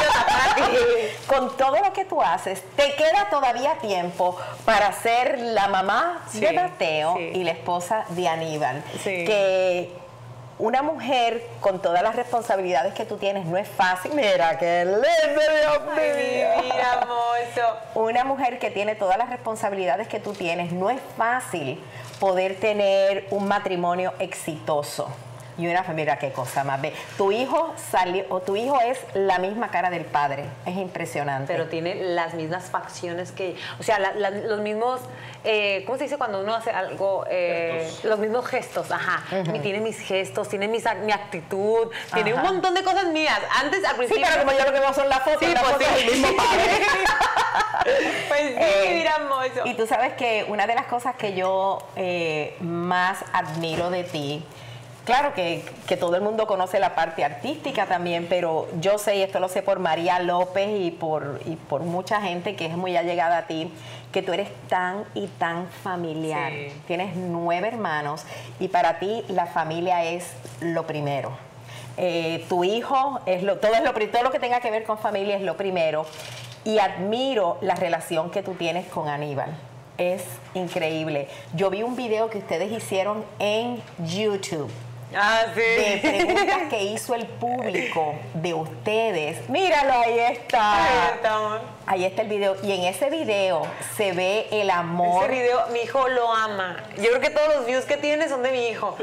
con todo lo que tú haces, te queda todavía tiempo para ser la mamá de Mateo y la esposa de Aníbal. Sí. Que una mujer con todas las responsabilidades que tú tienes no es fácil. Mira qué lindo, Dios mío. Mira, hermoso. Una mujer que tiene todas las responsabilidades que tú tienes, no es fácil poder tener un matrimonio exitoso. Y una familia, qué cosa más ve. Tu hijo es la misma cara del padre. Es impresionante. Pero tiene las mismas facciones que, o sea, los mismos, ¿cómo se dice cuando uno hace algo? Los mismos gestos, Tiene mis gestos, tiene mi actitud, tiene un montón de cosas mías. Antes, al principio. Sí, pero como yo lo que veo son las fotos, es el mismo padre. Pues sí, mira, hermoso. Y tú sabes que una de las cosas que yo más admiro de ti, claro que todo el mundo conoce la parte artística también, pero yo sé, y esto lo sé por María López y por mucha gente que es muy allegada a ti, que tú eres tan y tan familiar. Sí. Tienes 9 hermanos y para ti la familia es lo primero. Tu hijo, todo lo que tenga que ver con familia es lo primero. Y admiro la relación que tú tienes con Aníbal. Es increíble. Yo vi un video que ustedes hicieron en YouTube. Sí. De preguntas que hizo el público de ustedes. Míralo, ahí está. Ahí está el video. Y en ese video se ve el amor. Ese video, mi hijo lo ama. Yo creo que todos los views que tiene son de mi hijo.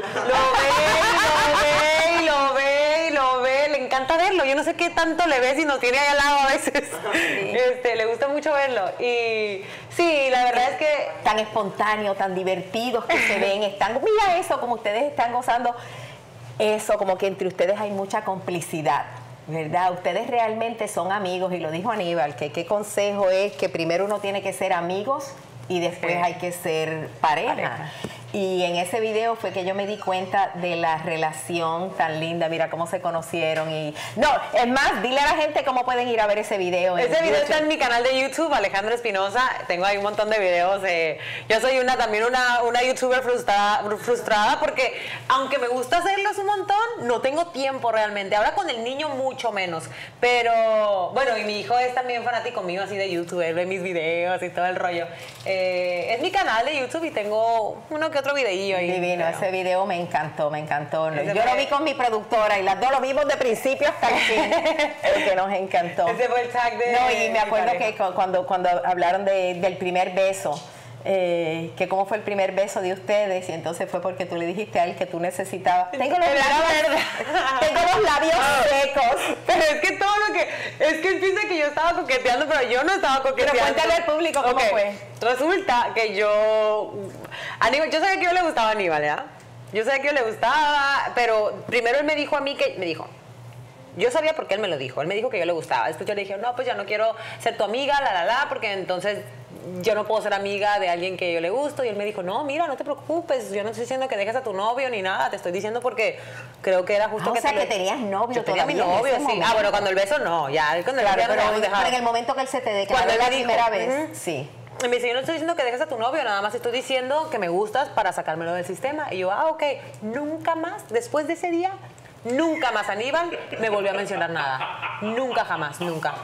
Lo ve. Le encanta verlo. Yo no sé qué tanto le ve si nos tiene ahí al lado a veces. Sí. Le gusta mucho verlo. Y sí, la verdad es que... Tan espontáneo, tan divertidos que se ven. Mira eso, como ustedes están gozando. Eso, como que entre ustedes hay mucha complicidad, ¿verdad? Ustedes realmente son amigos, y lo dijo Aníbal, que qué consejo es que primero uno tiene que ser amigos y después hay que ser pareja. Y en ese video fue que yo me di cuenta de la relación tan linda, mira cómo se conocieron. No, es más, dile a la gente cómo pueden ir a ver ese video. Ese video está en mi canal de YouTube, Alejandro Espinosa. Tengo ahí un montón de videos. Yo soy también una youtuber frustrada porque aunque me gusta hacerlos un montón, no tengo tiempo realmente. Ahora con el niño mucho menos. Pero bueno, y mi hijo es también fanático mío así de YouTube, él ve mis videos y todo el rollo. Es mi canal de YouTube y tengo uno que otro videillo ahí. Divino, ese video me encantó, me encantó. Yo lo vi con mi productora y las dos lo vimos de principio hasta el fin, porque nos encantó. Ese fue el tag de... No, y me acuerdo que cuando hablaron del primer beso, que cómo fue el primer beso de ustedes, y entonces fue porque tú le dijiste a él que tú necesitabas... Tengo los labios secos. Pero es que todo lo que... Es que él piensa que yo estaba coqueteando, pero yo no estaba coqueteando. Pero cuéntale al público cómo fue. Resulta que yo sabía que yo le gustaba a Aníbal, ¿verdad? Yo sabía que yo le gustaba, pero primero él me dijo a mí que... Me dijo... Yo sabía por qué él me lo dijo. Él me dijo que yo le gustaba. Después yo le dije, no, pues ya no quiero ser tu amiga, porque entonces yo no puedo ser amiga de alguien que yo le gusto. Y él me dijo, no, mira, no te preocupes. Yo no estoy diciendo que dejes a tu novio ni nada. Te estoy diciendo porque creo que era justo que... O sea, que tenías novio. Yo tenía mi novio, sí. Ah, bueno, cuando el beso no. Ya, cuando el beso pero en el momento que él se te declaró la primera vez, sí. Y me dice, yo no estoy diciendo que dejes a tu novio, nada más estoy diciendo que me gustas para sacármelo del sistema. Y yo, ok, nunca más, después de ese día... Nunca más Aníbal me volvió a mencionar nada. Nunca, jamás, nunca.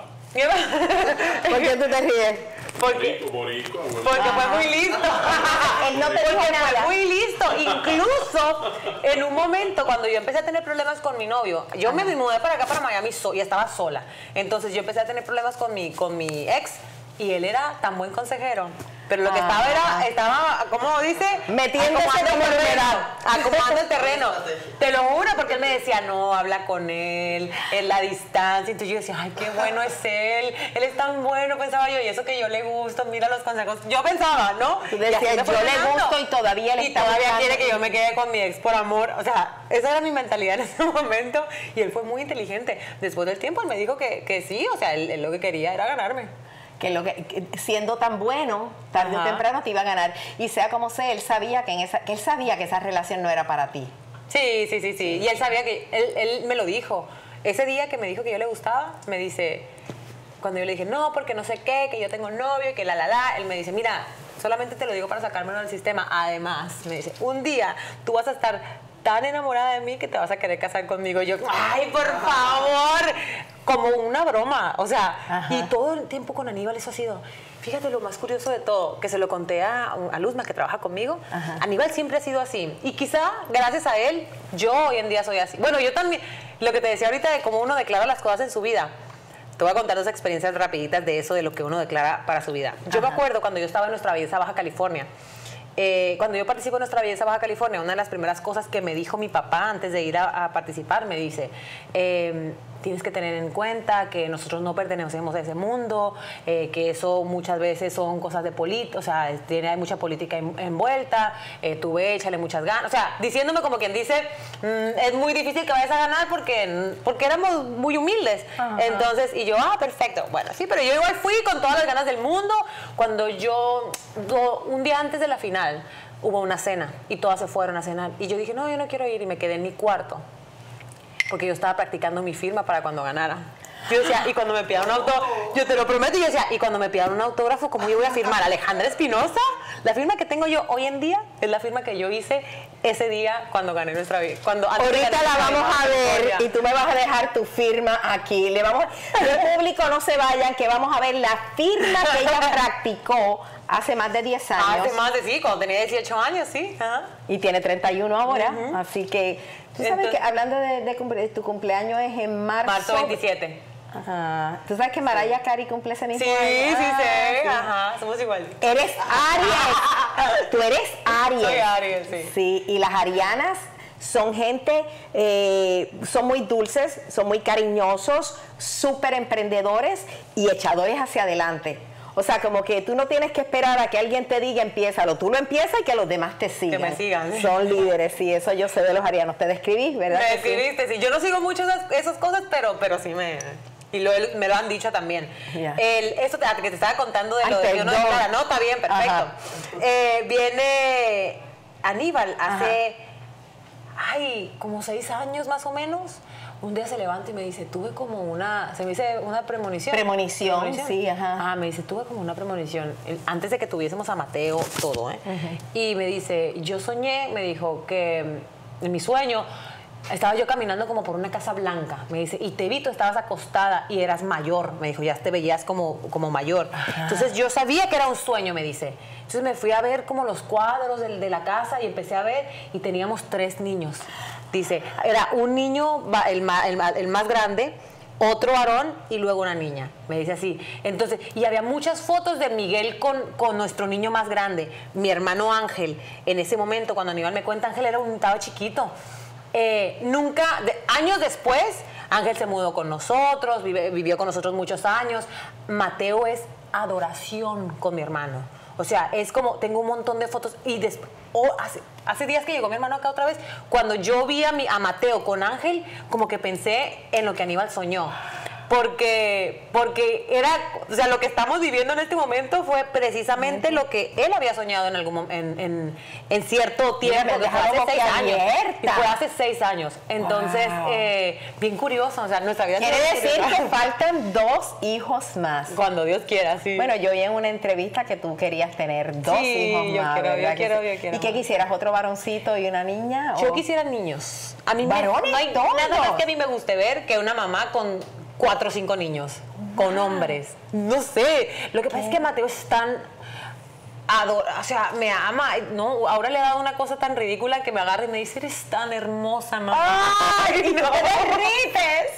¿Por qué tú te ríes? Porque fue muy listo. Él no te dijo nada. Fue muy listo. Incluso en un momento cuando yo empecé a tener problemas con mi novio, yo me mudé para acá, para Miami, y estaba sola. Entonces yo empecé a tener problemas con mi ex y él era tan buen consejero. Pero lo que estaba, ¿cómo dice? Metiéndose como acomodando el terreno. Te lo juro, porque él me decía, no, habla con él, en la distancia. Entonces yo decía, ay, qué bueno es él es tan bueno, pensaba yo, y eso que yo le gusto, mira los consejos. Yo pensaba, ¿no? Tú decías, yo le gusto y todavía le está todavía quiere que yo me quede con mi ex por amor. O sea, esa era mi mentalidad en ese momento. Y él fue muy inteligente. Después del tiempo él me dijo que sí, o sea, él lo que quería era ganarme. Que siendo tan bueno, tarde o temprano te iba a ganar. Y sea como sea, él sabía que esa relación no era para ti. Sí. Y él sabía que, él me lo dijo. Ese día que me dijo que yo le gustaba, me dice, cuando yo le dije, no, porque no sé qué, que yo tengo novio, que él me dice, mira, solamente te lo digo para sacármelo del sistema. Además, me dice, un día tú vas a estar tan enamorada de mí que te vas a querer casar conmigo. Y yo, ay, por favor, como una broma. O sea, y todo el tiempo con Aníbal eso ha sido. Fíjate lo más curioso de todo, que se lo conté a Luzma, que trabaja conmigo. Aníbal siempre ha sido así. Y quizá, gracias a él, yo hoy en día soy así. Bueno, yo también, lo que te decía ahorita de cómo uno declara las cosas en su vida. Te voy a contar dos experiencias rapiditas de eso, de lo que uno declara para su vida. Yo me acuerdo cuando yo estaba en Nuestra Belleza Baja California. Cuando yo participo en Nuestra Belleza Baja California, una de las primeras cosas que me dijo mi papá antes de ir a participar, me dice, tienes que tener en cuenta que nosotros no pertenecemos a ese mundo, que eso muchas veces son cosas de política, o sea, hay mucha política envuelta, tú ve, échale muchas ganas, o sea, diciéndome como quien dice, es muy difícil que vayas a ganar porque éramos muy humildes. Entonces, y yo, perfecto, bueno, sí, pero yo igual fui con todas las ganas del mundo. Cuando un día antes de la final, hubo una cena y todas se fueron a cenar, y yo dije, no, yo no quiero ir, y me quedé en mi cuarto porque yo estaba practicando mi firma para cuando ganara. Yo decía, y cuando me pidan un autógrafo, yo te lo prometo, yo decía, y cuando me pidan un autógrafo, ¿cómo yo voy a firmar? Alejandra Espinosa, la firma que tengo yo hoy en día es la firma que yo hice ese día cuando gané Nuestra Vida. Ahorita la vamos a ver y tú me vas a dejar tu firma aquí. El público no se vayan, que vamos a ver la firma que ella practicó hace más de 10 años. Hace más de, sí, cuando tenía 18 años, sí. Y tiene 31 ahora, así que... Tú sabes que, hablando de tu cumpleaños es en marzo. Marzo 27. Tú sabes que Mariah Carey cumple ese mismo año. Sí, sé. Somos iguales. Eres Aries. Tú eres Aries. Soy Aries, sí. Sí, y las arianas son gente, son muy dulces, son muy cariñosos, súper emprendedores y echadores hacia adelante. O sea, como que tú no tienes que esperar a que alguien te diga, empiézalo. Tú lo empiezas y que los demás te sigan. Que me sigan. Son líderes, sí, eso yo sé de los arianos. Te describís, ¿verdad? Me describiste, sí. Yo no sigo mucho esas cosas, pero sí me lo han dicho también. Eso que te estaba contando de lo de que uno declara. No, está bien, perfecto. Viene Aníbal hace, como 6 años más o menos. Un día se levanta y me dice, tuve como una premonición. Premonición, sí, me dice, tuve como una premonición. Antes de que tuviésemos a Mateo, todo, Y me dice, yo soñé, me dijo, que en mi sueño, estaba yo caminando como por una casa blanca, me dice, y te vi, tú estabas acostada y eras mayor, me dijo, ya te veías como mayor. Ajá. Entonces yo sabía que era un sueño, me dice. Entonces me fui a ver como los cuadros de la casa y empecé a ver y teníamos 3 niños. Dice, era un niño, el más grande, otro varón y luego una niña, me dice así. Entonces, y había muchas fotos de Miguel con nuestro niño más grande, mi hermano Ángel. En ese momento, cuando Aníbal me cuenta, Ángel estaba chiquito. Años después, Ángel se mudó con nosotros, vivió con nosotros muchos años. Mateo es adoración con mi hermano. O sea, es como, tengo un montón de fotos y hace días que llegó mi hermano acá otra vez, cuando yo vi a Mateo con Ángel, como que pensé en lo que Aníbal soñó. Porque era, o sea, lo que estamos viviendo en este momento fue precisamente lo que él había soñado en cierto tiempo, que fue hace 6 años. Y fue hace 6 años. Entonces, bien curioso, o sea, nuestra vida... Quiere decir que faltan 2 hijos más. Cuando Dios quiera, sí. Bueno, yo vi en una entrevista que tú querías tener 2 hijos más. Yo quiero. ¿Y qué quisieras? ¿Otro varoncito y una niña? Yo quisiera niños. A mí ¿Varones? No hay nada más que a mí me guste ver que una mamá con 4 o 5 niños, con hombres. No sé. Lo que pasa es que Mateo es tan... o sea, me ama. No, ahora le he dado una cosa tan ridícula que me agarra y me dice, eres tan hermosa, mamá. ¡Ay, no te derrites!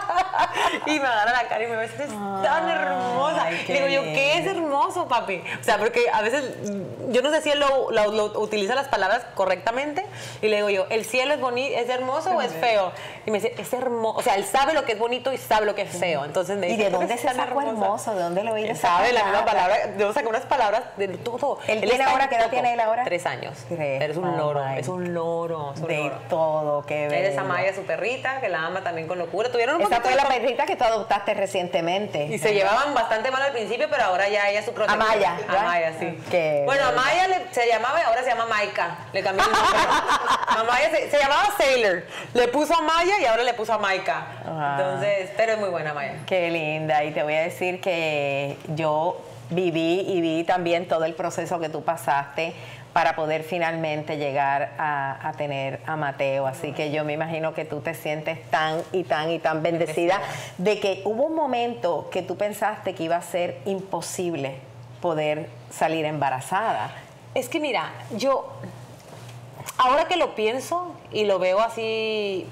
Y me agarra la cara y me dice, eres tan hermosa. Y digo yo, ¿qué es hermoso, papi? O sea, porque a veces, yo no sé si él lo utiliza las palabras correctamente. Y le digo yo, ¿el cielo es bonito, es hermoso o es feo? Y me dice, es hermoso. O sea, él sabe lo que es bonito y sabe lo que es feo. Entonces me dice, ¿y de dónde se sacó hermoso? ¿De dónde lo oí? Él sabe la misma palabra. Yo saqué unas palabras de todo. ¿Él tiene ahora? ¿Qué edad tiene él ahora? 3 años. Pero es un loro, es un loro. De todo, qué bello. Él es Amaya, su perrita, que la ama también con locura. Tuvieron un Esa fue la perrita que tú adoptaste recientemente. Y se llevaban bastante mal al principio, pero ahora ya ella es su protectora. Amaya, sí. Bueno, Amaya se llamaba y ahora se llama Maika. Le cambió el nombre. Amaya se llamaba Sailor. Le puso Amaya y ahora le puso a Maika. Entonces, pero es muy buena Amaya. Qué linda. Y te voy a decir que yo vi también todo el proceso que tú pasaste para poder finalmente llegar a tener a Mateo. Así que yo me imagino que tú te sientes tan bendecida de que hubo un momento que tú pensaste que iba a ser imposible poder salir embarazada. Es que mira, yo ahora que lo pienso y lo veo así,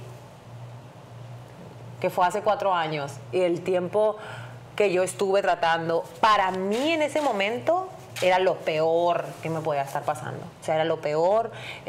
que fue hace 4 años y el tiempo que yo estuve tratando, para mí en ese momento era lo peor que me podía estar pasando. O sea, era lo peor.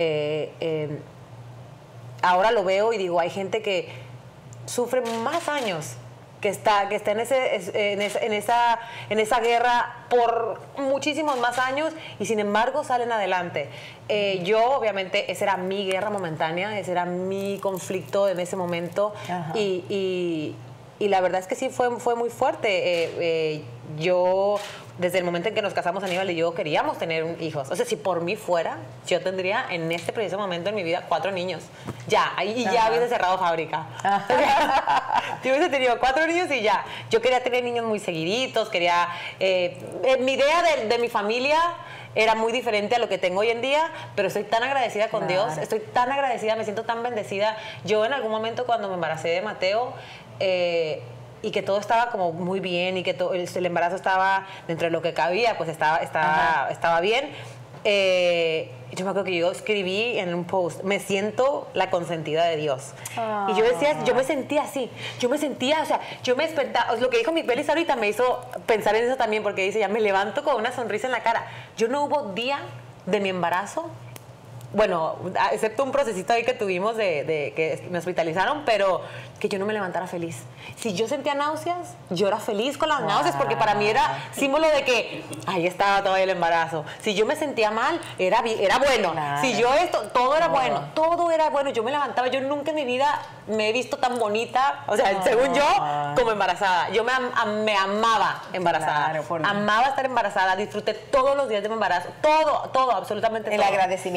Ahora lo veo y digo, hay gente que sufre más años, que está en esa guerra por muchísimos más años y sin embargo salen adelante. Yo, obviamente, esa era mi guerra momentánea, ese era mi conflicto en ese momento. Y la verdad es que sí fue muy fuerte. Yo, desde el momento en que nos casamos, Aníbal y yo queríamos tener hijos. O sea, si por mí fuera, yo tendría en este preciso momento en mi vida 4 niños. Ya, ahí ya hubiese cerrado fábrica. Yo hubiese tenido 4 niños y ya. Yo quería tener niños muy seguiditos, quería... mi idea de mi familia era muy diferente a lo que tengo hoy en día, pero estoy tan agradecida con Dios, estoy tan agradecida, me siento tan bendecida. Yo en algún momento cuando me embaracé de Mateo, y que todo estaba como muy bien y que el embarazo estaba dentro de lo que cabía, pues estaba bien. Yo me acuerdo que yo escribí en un post, me siento la consentida de Dios. Y yo decía, yo me sentía así, o sea, yo me despertaba, lo que dijo mi Belis ahorita me hizo pensar en eso también, porque dice, ya me levanto con una sonrisa en la cara. Yo no hubo día de mi embarazo, bueno, excepto un procesito ahí que tuvimos de que me hospitalizaron, pero que yo no me levantara feliz. Si yo sentía náuseas, yo era feliz con las náuseas, porque para mí era símbolo de que ahí estaba todavía el embarazo. Si yo me sentía mal, era bueno. Si yo todo era bueno, todo era bueno. Yo me levantaba, yo nunca en mi vida me he visto tan bonita, o sea, según yo, como embarazada. Yo me amaba embarazada. Amaba estar embarazada, disfruté todos los días de mi embarazo, todo, absolutamente todo. El agradecimiento, porque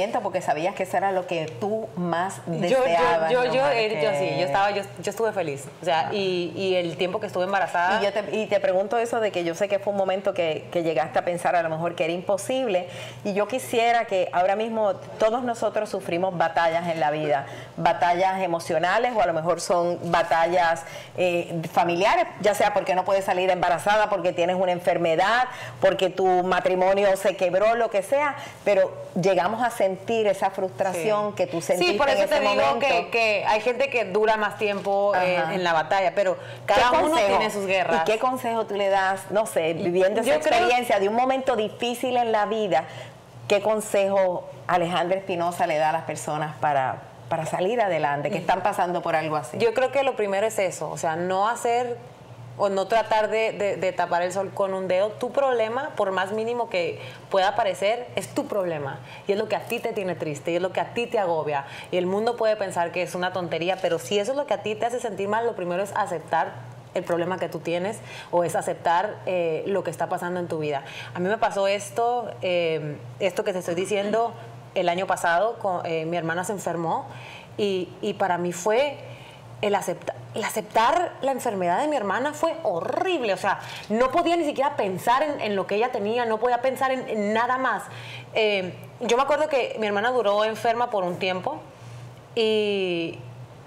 sabías que eso era lo que tú más deseabas. Yo estuve feliz. O sea, y el tiempo que estuve embarazada. Y te pregunto eso de que yo sé que fue un momento que llegaste a pensar a lo mejor que era imposible. Y yo quisiera que ahora mismo todos nosotros sufrimos batallas en la vida, batallas emocionales o a lo mejor son batallas familiares, ya sea porque no puedes salir embarazada, porque tienes una enfermedad, porque tu matrimonio se quebró, lo que sea, pero llegamos a sentir esa frustración que tú sentiste en ese momento. Sí, por eso te digo que hay gente que dura más tiempo en la batalla, pero cada uno tiene sus guerras. ¿Y qué consejo tú le das, no sé, viviendo esa experiencia de un momento difícil en la vida, qué consejo Alejandra Espinosa le da a las personas para salir adelante, que están pasando por algo así? Yo creo que lo primero es eso, o sea, no hacer o no tratar de tapar el sol con un dedo. Tu problema, por más mínimo que pueda parecer, es tu problema. Y es lo que a ti te tiene triste, y es lo que a ti te agobia. Y el mundo puede pensar que es una tontería, pero si eso es lo que a ti te hace sentir mal, lo primero es aceptar el problema que tú tienes o es aceptar lo que está pasando en tu vida. A mí me pasó esto que te estoy diciendo el año pasado, mi hermana se enfermó y para mí fue el aceptar la enfermedad de mi hermana fue horrible. O sea, no podía ni siquiera pensar en lo que ella tenía, no podía pensar en nada más. Yo me acuerdo que mi hermana duró enferma por un tiempo y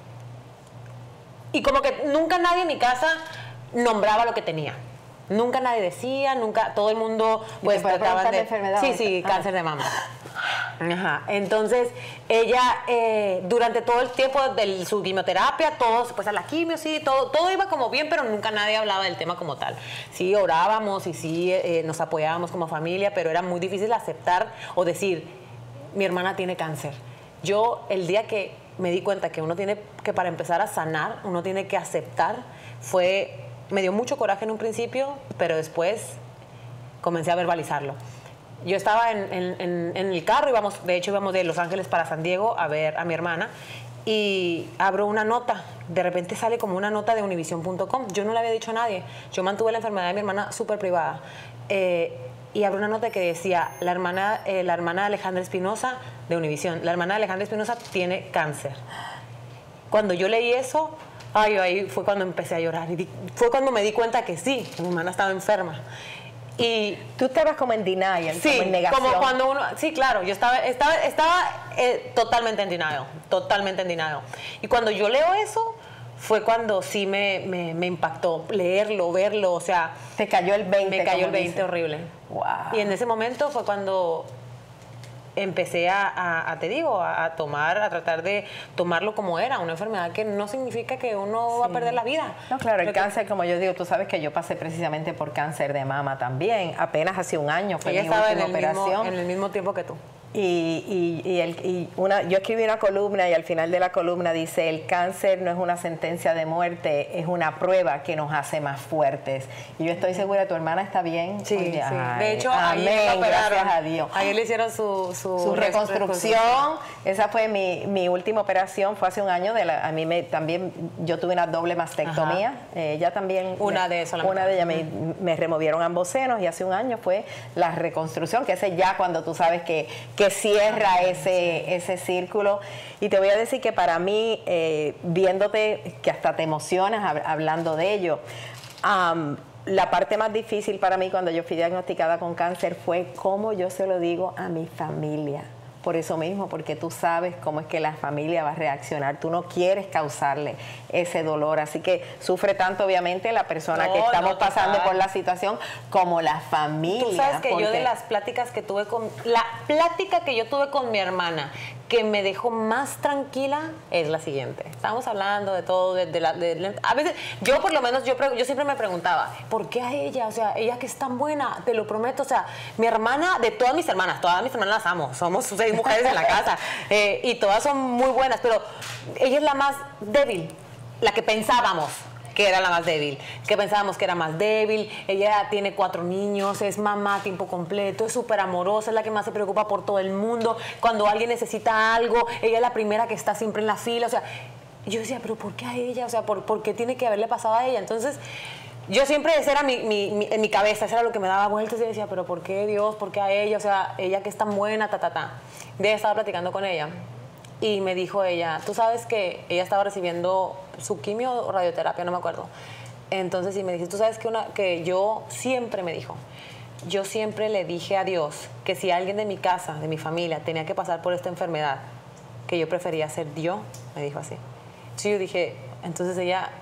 como que nunca nadie en mi casa nombraba lo que tenía. Nunca nadie decía, nunca, todo el mundo pues trataba de enfermedad. Sí, cáncer de mama. Ajá. Entonces, ella durante todo el tiempo de su quimioterapia, todos, pues a la quimio, sí, todo iba como bien, pero nunca nadie hablaba del tema como tal. Sí, orábamos y sí nos apoyábamos como familia, pero era muy difícil aceptar o decir, mi hermana tiene cáncer. Yo, el día que me di cuenta que uno tiene que, para empezar a sanar, uno tiene que aceptar, me dio mucho coraje en un principio, pero después comencé a verbalizarlo. Yo estaba en el carro, de hecho íbamos de Los Ángeles para San Diego a ver a mi hermana y abro una nota, de repente sale como una nota de Univision.com, yo no le había dicho a nadie, yo mantuve la enfermedad de mi hermana súper privada y abro una nota que decía, la hermana de Alejandra Espinosa de Univision, la hermana de Alejandra Espinosa tiene cáncer. Cuando yo leí eso, ahí fue cuando empecé a llorar y fue cuando me di cuenta que sí, mi hermana estaba enferma. Y tú estabas como en denial, sí, como en negación. Como cuando uno, sí, claro, yo estaba totalmente en denial. Y cuando yo leo eso, fue cuando sí me impactó leerlo, verlo, o sea... Te cayó el 20. Me cayó el 20 horrible. Wow. Y en ese momento fue cuando empecé a tratar de tomarlo como era, una enfermedad que no significa que uno va a perder la vida. No, claro, el cáncer, como yo digo, tú sabes que yo pasé precisamente por cáncer de mama también, apenas hace un año fue mi última operación. En el mismo tiempo que tú. Yo escribí una columna y al final de la columna dice, el cáncer no es una sentencia de muerte, es una prueba que nos hace más fuertes. Y yo estoy segura, ¿tu hermana está bien? Sí, Oye, sí. Ay, De hecho, amén, gracias a Dios. Ayer le hicieron su reconstrucción. Esa fue mi última operación, fue hace un año. También yo tuve una doble mastectomía. Ella también. Una de ellas me removieron ambos senos y hace un año fue la reconstrucción, que ese ya cuando tú sabes que cierra ese círculo. Y te voy a decir que para mí, viéndote, que hasta te emocionas hablando de ello, la parte más difícil para mí cuando yo fui diagnosticada con cáncer fue cómo yo se lo digo a mi familia. Por eso mismo, porque tú sabes cómo es que la familia va a reaccionar. Tú no quieres causarle ese dolor. Así que sufre tanto, obviamente, la persona que estamos pasando por la situación como la familia. Tú sabes que yo de las pláticas que tuve la plática que yo tuve con mi hermana, que me dejó más tranquila, es la siguiente. Estábamos hablando de todo, a veces, yo por lo menos, yo siempre me preguntaba, ¿por qué a ella? O sea, ella que es tan buena, te lo prometo. O sea, mi hermana, de todas mis hermanas las amo. Somos 6 mujeres en la casa y todas son muy buenas, pero ella es la más débil, la que pensábamos que era la más débil, que pensábamos que era más débil. Ella tiene 4 niños, es mamá a tiempo completo, es súper amorosa, es la que más se preocupa por todo el mundo. Cuando alguien necesita algo, ella es la primera que está siempre en la fila. O sea, yo decía, pero ¿por qué a ella? O sea, ¿por qué tiene que haberle pasado a ella? Entonces, yo siempre, esa era en mi cabeza, eso era lo que me daba vueltas y decía, pero ¿por qué Dios? ¿Por qué a ella? O sea, ella que es tan buena, De ahí estaba platicando con ella y me dijo ella, tú sabes que ella estaba recibiendo su quimio o radioterapia, no me acuerdo. Entonces, y me dice, tú sabes que yo siempre le dije a Dios que si alguien de mi casa, de mi familia, tenía que pasar por esta enfermedad, que yo prefería ser yo, me dijo así. Entonces yo dije, entonces ella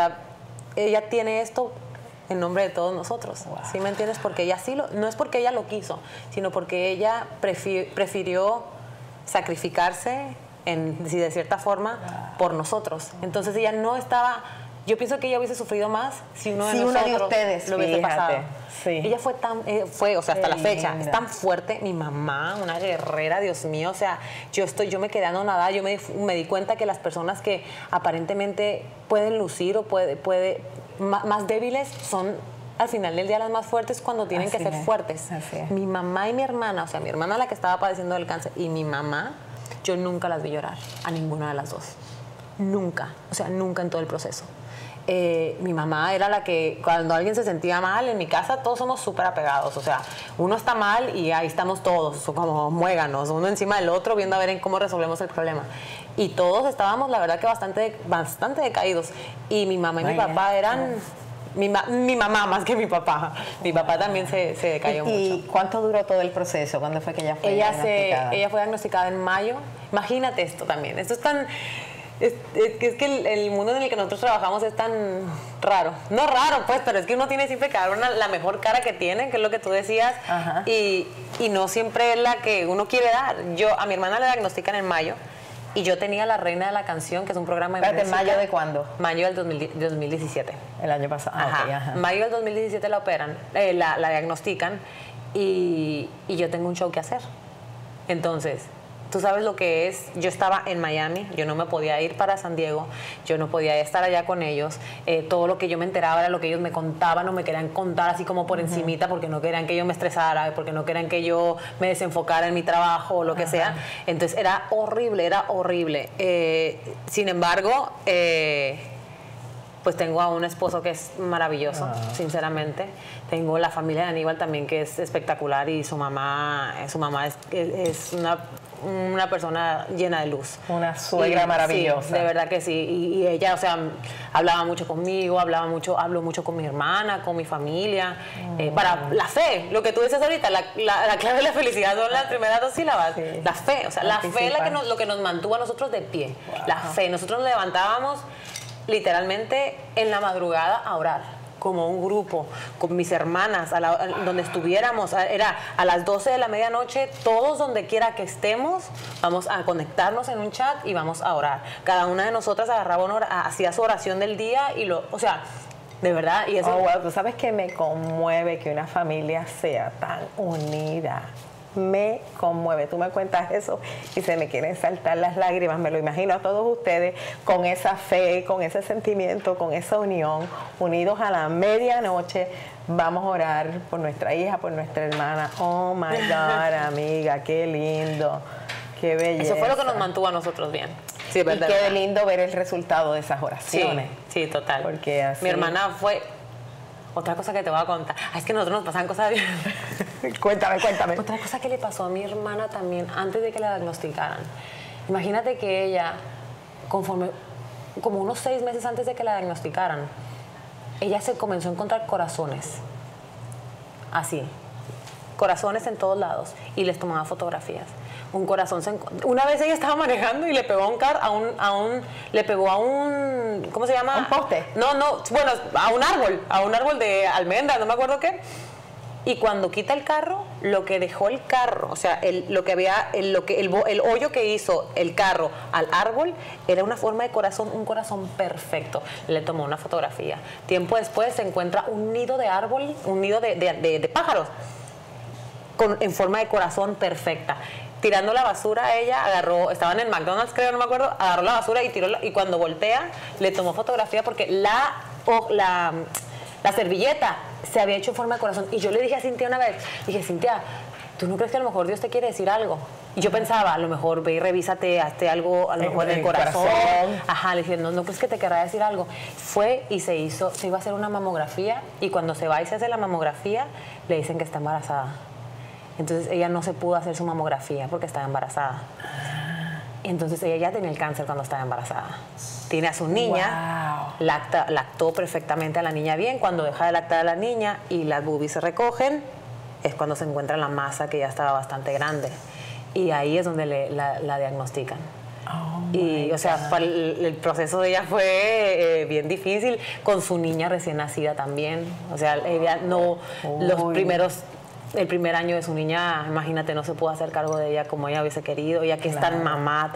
tiene esto en nombre de todos nosotros. Wow. ¿Sí me entiendes? Porque ella no es porque ella lo quiso, sino porque ella prefirió sacrificarse, de cierta forma, por nosotros. Entonces ella no estaba... Yo pienso que ella hubiese sufrido más si uno de nosotros de ustedes, lo hubiese pasado. Sí. Ella fue, o sea, hasta la fecha, es tan fuerte. Mi mamá, una guerrera, Dios mío. O sea, yo me quedé anonadada. Yo me di cuenta que las personas que aparentemente pueden lucir o más débiles son al final del día las más fuertes cuando tienen que ser fuertes. Mi mamá y mi hermana, o sea, mi hermana la que estaba padeciendo del cáncer y mi mamá, yo nunca las vi llorar, a ninguna de las dos. Nunca, o sea, nunca en todo el proceso. Mi mamá era la que cuando alguien se sentía mal en mi casa todos somos súper apegados, o sea, uno está mal y ahí estamos todos como muéganos, uno encima del otro viendo a ver en cómo resolvemos el problema y todos estábamos la verdad que bastante decaídos y mi mamá y mi papá eran mi mamá más que mi papá también se decayó mucho. ¿Y cuánto duró todo el proceso? ¿Cuándo fue que ella fue diagnosticada? Ella fue diagnosticada en mayo. Imagínate esto también, esto es tan... Es que el mundo en el que nosotros trabajamos es tan raro. No raro, pues, pero es que uno tiene siempre que dar la mejor cara que tiene, que es lo que tú decías, y no siempre es la que uno quiere dar. A mi hermana le diagnostican en mayo, y yo tenía La Reina de la Canción, que es un programa de música. ¿Mayo de cuándo? Mayo del 2017. El año pasado. Mayo del 2017 la operan, la diagnostican, y yo tengo un show que hacer. Entonces... Tú sabes lo que es, yo estaba en Miami, yo no me podía ir para San Diego, yo no podía estar allá con ellos, todo lo que yo me enteraba era lo que ellos me contaban o me querían contar así como por encimita porque no querían que yo me estresara, porque no querían que yo me desenfocara en mi trabajo o lo que sea. Entonces era horrible, sin embargo, pues tengo a un esposo que es maravilloso, sinceramente. Tengo la familia de Aníbal también que es espectacular y su mamá es una persona llena de luz. Una suegra maravillosa. Sí, de verdad que sí. Y ella, o sea, hablaba mucho conmigo, hablo mucho con mi hermana, con mi familia. Para la fe, lo que tú dices ahorita, la clave de la felicidad son las primeras dos sílabas. Sí. La fe, o sea, la fe es lo que nos mantuvo a nosotros de pie. Wow. La fe. Nosotros nos levantábamos literalmente en la madrugada a orar. Como un grupo, con mis hermanas, donde estuviéramos, era a las 12 de la medianoche, todos donde quiera que estemos, vamos a conectarnos en un chat y vamos a orar. Cada una de nosotras hacía su oración del día o sea, de verdad. Y eso, wow, tú sabes que me conmueve que una familia sea tan unida. Me conmueve. Tú me cuentas eso y se me quieren saltar las lágrimas. Me lo imagino a todos ustedes con esa fe, con ese sentimiento, con esa unión, unidos a la medianoche. Vamos a orar por nuestra hija, por nuestra hermana. Oh my God, amiga, qué lindo, qué belleza. Eso fue lo que nos mantuvo a nosotros bien. Sí, y qué lindo ver el resultado de esas oraciones. Sí, total. Porque así... Mi hermana fue... Otra cosa que te voy a contar. Es que a nosotros nos pasan cosas bien. Cuéntame. Otra cosa que le pasó a mi hermana también antes de que la diagnosticaran. Imagínate que ella, como unos 6 meses antes de que la diagnosticaran, ella se comenzó a encontrar corazones. Así. Corazones en todos lados. Y les tomaba fotografías. Un corazón una vez ella estaba manejando y le pegó a un ¿cómo se llama? Un poste. No, bueno, a un árbol de almendras, no me acuerdo qué. Y cuando quita el carro, lo que dejó el carro, o sea, el hoyo que hizo el carro al árbol era una forma de corazón, un corazón perfecto. Le tomó una fotografía. Tiempo después se encuentra un nido de árbol, un nido de pájaros en forma de corazón perfecta. Tirando la basura, ella estaban en McDonald's, creo, no me acuerdo, agarró la basura y cuando voltea, le tomó fotografía porque la servilleta se había hecho en forma de corazón. Y yo le dije a Cintia una vez, Cintia, ¿tú no crees que a lo mejor Dios te quiere decir algo? Y yo pensaba, a lo mejor ve y revísate, hazte algo, a lo mejor en el corazón. Ajá, le dije, no, pues que te querrá decir algo. Fue y se iba a hacer una mamografía, y cuando se va y se hace la mamografía, le dicen que está embarazada. Entonces ella no se pudo hacer su mamografía porque estaba embarazada. Entonces ella ya tenía el cáncer cuando estaba embarazada. Tiene a su niña, lactó perfectamente a la niña bien. Cuando deja de lactar a la niña y las boobies se recogen, es cuando se encuentra la masa que ya estaba bastante grande. Y ahí es donde la diagnostican. Y, o sea, el proceso de ella fue bien difícil, con su niña recién nacida también. O sea, ella no, el primer año de su niña, imagínate, no se pudo hacer cargo de ella como ella hubiese querido, ella que es tan mamá.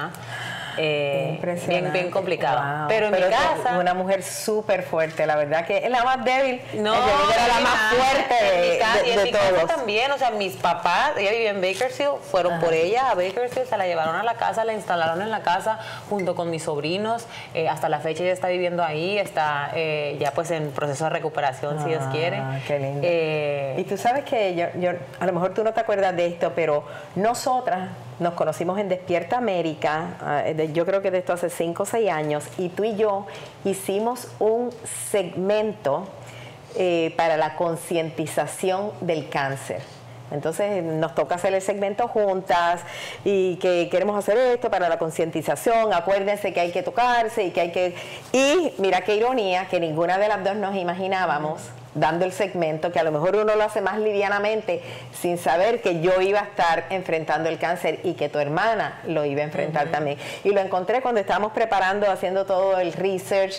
Bien complicado. Wow. Pero en mi casa, una mujer súper fuerte, la verdad que es la más débil. No, era la más fuerte en mi casa todos. también, o sea, mis papás, ella vivía en Bakersfield, fueron por ella a Bakersfield, se la llevaron a la casa, la instalaron en la casa junto con mis sobrinos. Hasta la fecha ella está viviendo ahí, está ya pues en proceso de recuperación, si Dios quiere. Qué lindo. Y tú sabes que yo, a lo mejor tú no te acuerdas de esto, pero nosotras nos conocimos en Despierta América, yo creo que de esto hace 5 o 6 años, y tú y yo hicimos un segmento para la concientización del cáncer. Entonces nos toca hacer el segmento juntas y que queremos hacer esto para la concientización. Acuérdense que hay que tocarse y que hay que... Y mira qué ironía que ninguna de las dos nos imaginábamos dando el segmento, que a lo mejor uno lo hace más livianamente sin saber que yo iba a estar enfrentando el cáncer y que tu hermana lo iba a enfrentar también. Y lo encontré cuando estábamos preparando, haciendo todo el research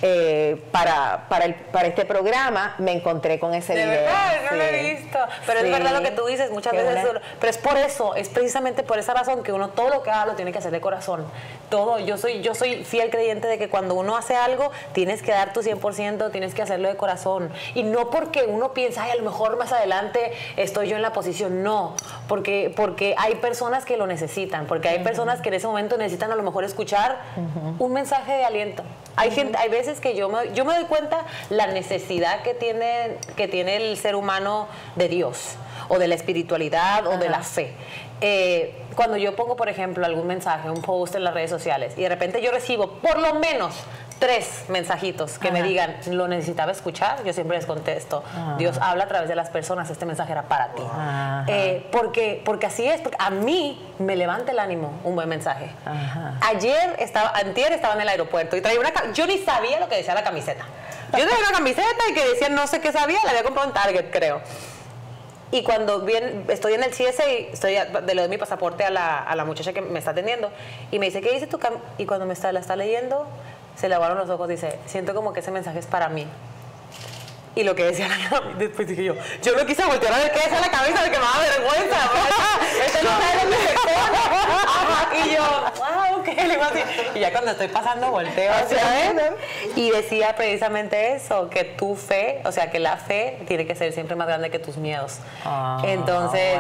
para este programa, me encontré con ese video. De verdad, no lo he visto. Pero es verdad lo que tú dices, muchas veces. Pero es por eso, es precisamente por esa razón que uno todo lo que haga lo tiene que hacer de corazón. Todo, yo soy fiel creyente de que cuando uno hace algo, tienes que dar tu 100%, tienes que hacerlo de corazón. Y no porque uno piensa, ay, a lo mejor más adelante estoy yo en la posición, no, porque hay personas que lo necesitan, porque hay personas que en ese momento necesitan a lo mejor escuchar un mensaje de aliento. Hay veces que yo me doy cuenta la necesidad que tiene el ser humano de Dios, o de la espiritualidad, o de la fe. Cuando yo pongo, por ejemplo, algún mensaje, un post en las redes sociales, y de repente yo recibo por lo menos 3 mensajitos que me digan, lo necesitaba escuchar, yo siempre les contesto, Dios habla a través de las personas, este mensaje era para ti. Porque así es, porque a mí me levanta el ánimo un buen mensaje. Antier estaba en el aeropuerto y traía yo ni sabía lo que decía la camiseta. Yo tenía una camiseta y que decía no sé qué sabía, la había comprado en Target, creo. Y cuando estoy en el CSA, le doy mi pasaporte a la muchacha que me está atendiendo y me dice, ¿qué dice tu camiseta? Y cuando la está leyendo, se le aguaron los ojos, dice, siento como que ese mensaje es para mí. Y lo que decía después dije yo no quise voltear a ver qué decía la camisa de que me daba vergüenza. Este no sabe dónde se pone. Y yo, wow, ¿qué le iba a decir? Y ya cuando estoy pasando volteo hacia él y decía precisamente eso, que tu fe, o sea, que la fe tiene que ser siempre más grande que tus miedos. Entonces,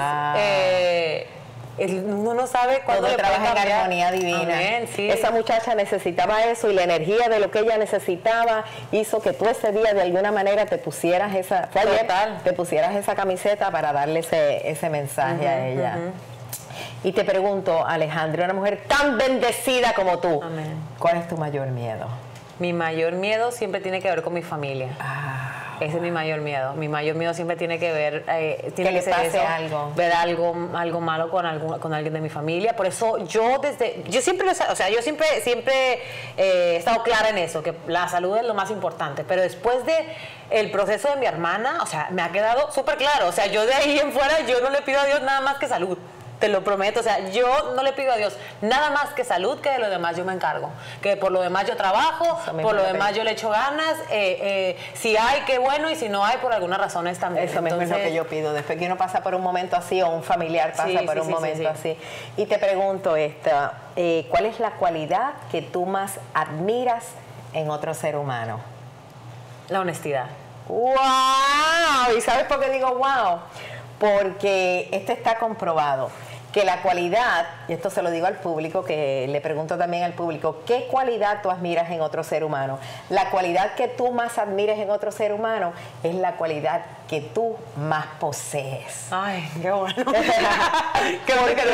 uno no sabe cuándo todo trabaja en armonía divina. Amén, sí. Esa muchacha necesitaba eso y la energía de lo que ella necesitaba hizo que tú ese día de alguna manera te pusieras esa camiseta para darle ese mensaje a ella. Y te pregunto, Alejandra, una mujer tan bendecida como tú, amén, ¿cuál es tu mayor miedo? Mi mayor miedo siempre tiene que ver con mi familia. Ese es mi mayor miedo. Mi mayor miedo siempre tiene que ver, tiene que ser eso, ver algo malo con alguien de mi familia. Por eso yo siempre he estado clara en eso, que la salud es lo más importante. Pero después de el proceso de mi hermana, o sea, me ha quedado súper claro. O sea, yo de ahí en fuera, yo no le pido a Dios nada más que salud. Te lo prometo, o sea, yo no le pido a Dios nada más que salud, que de lo demás yo me encargo. Que por lo demás yo trabajo, por lo demás yo le echo ganas. Si hay, qué bueno, y si no hay, por algunas razones también. Eso mismo es lo que yo pido. Después que uno pasa por un momento así, o un familiar pasa por un momento así. Y te pregunto ¿cuál es la cualidad que tú más admiras en otro ser humano? La honestidad. ¡Wow! ¿Y sabes por qué digo wow? Porque esto está comprobado. que la cualidad, y esto se lo digo al público, que le pregunto también al público, ¿qué cualidad tú admiras en otro ser humano? La cualidad que tú más admires en otro ser humano es la cualidad que tú más posees. Ay, qué bueno. Qué bueno que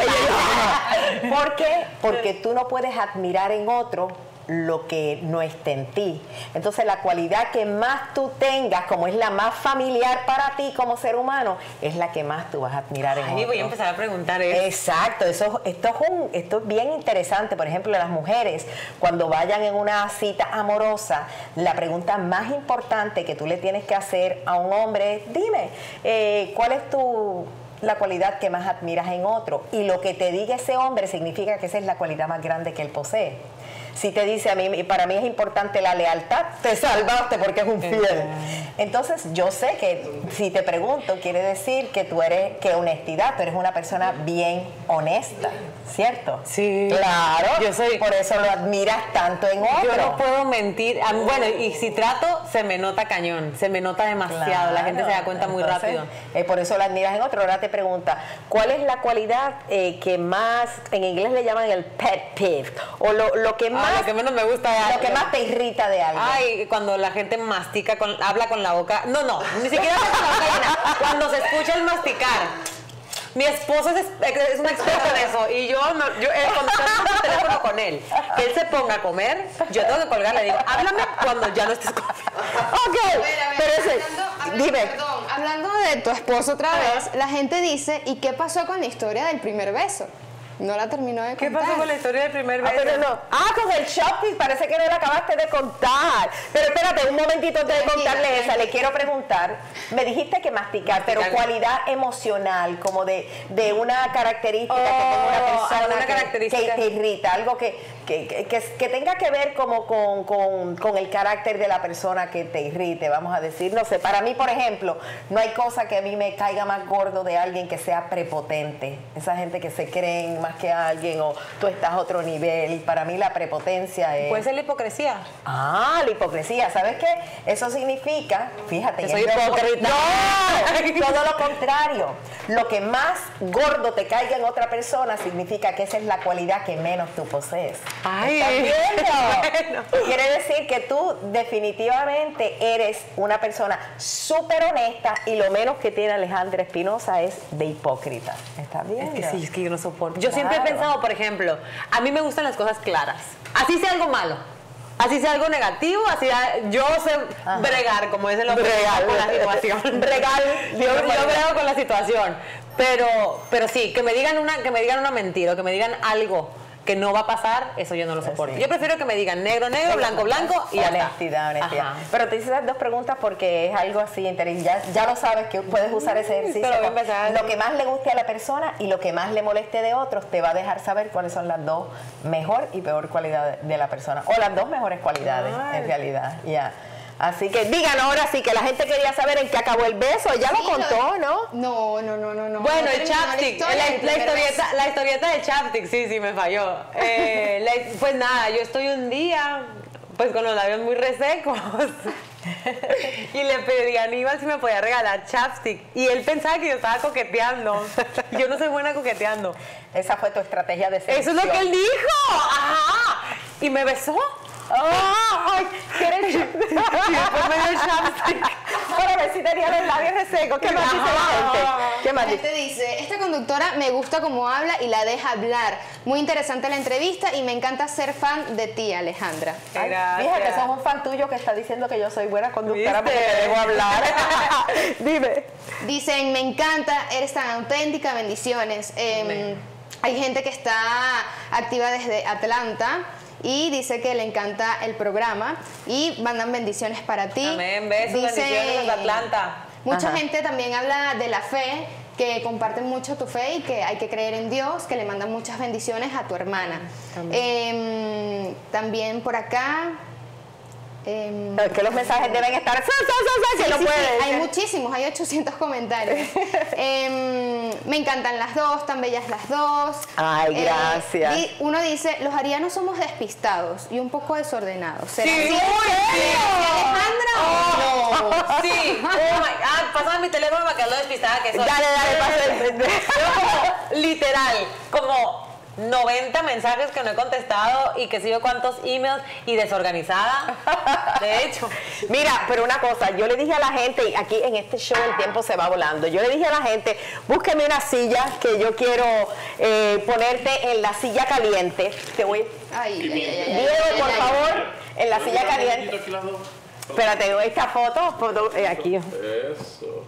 lo ¿Por qué? Porque tú no puedes admirar en otro lo que no está en ti. Entonces la cualidad que más tú tengas, como es la más familiar para ti como ser humano, es la que más tú vas a admirar en otro. Voy a empezar a preguntar eso. Exacto, esto es bien interesante. Por ejemplo, las mujeres, cuando vayan en una cita amorosa, la pregunta más importante que tú le tienes que hacer a un hombre es, dime, ¿cuál es la cualidad que más admiras en otro? Y lo que te diga ese hombre significa que esa es la cualidad más grande que él posee. Si te dice, para mí es importante la lealtad, te salvaste porque es un fiel. Entonces yo sé que si te pregunto, quiere decir que que honestidad, tú eres una persona bien honesta, ¿cierto? Sí. Claro, yo soy, por eso lo admiras tanto en otro. Yo no puedo mentir. Bueno, y si trato, se me nota cañón, se me nota demasiado, claro, la gente se da cuenta muy rápido. Por eso lo admiras en otro. Ahora te pregunta, ¿cuál es la cualidad que más, en inglés le llaman el pet peeve, o lo que más... lo que menos me gusta de algo. Lo que más te irrita de algo. Ay, cuando la gente mastica, habla con la boca. No, ni siquiera habla con la boca llena. Cuando se escucha el masticar. Mi esposo es un experto en eso. Y yo cuando estoy en el teléfono con él, que él se ponga a comer, yo tengo que colgar, le digo, háblame cuando ya no estés comiendo. Ok, dime. Perdón, hablando de tu esposo otra vez, la gente dice, ¿y qué pasó con la historia del primer beso? No la terminó de contar. ¿Qué pasó con la historia del primer beso? Pero no. Con el shopping, parece que no la acabaste de contar. Pero espérate, un momentito antes de contarle esa, le quiero preguntar. Me dijiste que masticar, pero cualidad emocional, como de una característica que tenga una persona que te irrita, algo que tenga que ver como con el carácter de la persona que te irrite, vamos a decir. No sé, para mí, por ejemplo, no hay cosa que a mí me caiga más gordo de alguien que sea prepotente. Esa gente que se creen más que alguien, o tú estás a otro nivel. Para mí la prepotencia es... Puede ser la hipocresía. La hipocresía. ¿Sabes qué? Eso significa, fíjate... Soy hipócrita. No, todo lo contrario. Lo que más gordo te caiga en otra persona significa que esa es la cualidad que menos tú posees. Ay, ¿estás viendo? Bueno. Quiere decir que tú definitivamente eres una persona súper honesta, y lo menos que tiene Alejandra Espinosa es de hipócrita. ¿Estás viendo? Es que yo no soporto. Yo siempre he pensado, por ejemplo, a mí me gustan las cosas claras. Así sea algo malo, así sea algo negativo, yo sé bregar, como es el hombre, con la situación. Yo brego con la situación. Pero sí, que me digan una mentira, o que me digan algo que no va a pasar, eso yo no lo soporto. Yo prefiero que me digan negro, blanco, blanco, y honestidad. Pero te hice esas dos preguntas porque es algo así interesante. Ya lo sabes que puedes usar ese ejercicio. Lo que más le guste a la persona y lo que más le moleste de otros te va a dejar saber cuáles son las dos mejor y peor cualidades de la persona, o las dos mejores cualidades en realidad. Así que digan ahora sí, que la gente quería saber en qué acabó el beso. Ya lo contó, ¿no? No. Bueno, el chapstick, la historieta del chapstick, sí, me falló. Pues nada, yo estoy un día pues con los labios muy resecos y le pedí a Aníbal si me podía regalar chapstick, y él pensaba que yo estaba coqueteando. Yo no soy buena coqueteando. Esa fue tu estrategia de seducción. Eso es lo que él dijo. Ajá. Y me besó. ¡Ay! ¿Quieres? Y después me dio el chapstick para ver si tenía los labios resecos. ¿Qué más dice la gente? ¿Qué más dice? Dice, esta conductora me gusta cómo habla y la deja hablar. Muy interesante la entrevista y me encanta ser fan de ti, Alejandra. Gracias. Fíjate, sos un fan tuyo que está diciendo que yo soy buena conductora porque te debo hablar. Dime. Dicen, me encanta, eres tan auténtica, bendiciones. Hay gente que está activa desde Atlanta y dice que le encanta el programa y mandan bendiciones para ti. Amén, besos, bendiciones a Atlanta. Mucha gente también habla de la fe, que comparten mucho tu fe y que hay que creer en Dios, que le mandan muchas bendiciones a tu hermana. También por acá... es que los mensajes deben estar... Hay muchísimos, hay 800 comentarios. Me encantan las dos, tan bellas las dos. Ay, gracias. Uno dice, los arianos somos despistados y un poco desordenados. ¿Será sí, así? Alejandra. No. Sí. Oh my God. pásame mi teléfono para que lo despistada que soy. Dale, pasa. Literal, como 90 mensajes que no he contestado y que sé yo cuántos emails y desorganizada. De hecho. Mira, pero una cosa, yo le dije a la gente, aquí en este show el tiempo se va volando, yo le dije a la gente, búsqueme una silla que yo quiero ponerte en la silla caliente. Te voy. Diego, por favor, en la silla caliente. Espérate, esta foto aquí. Eso.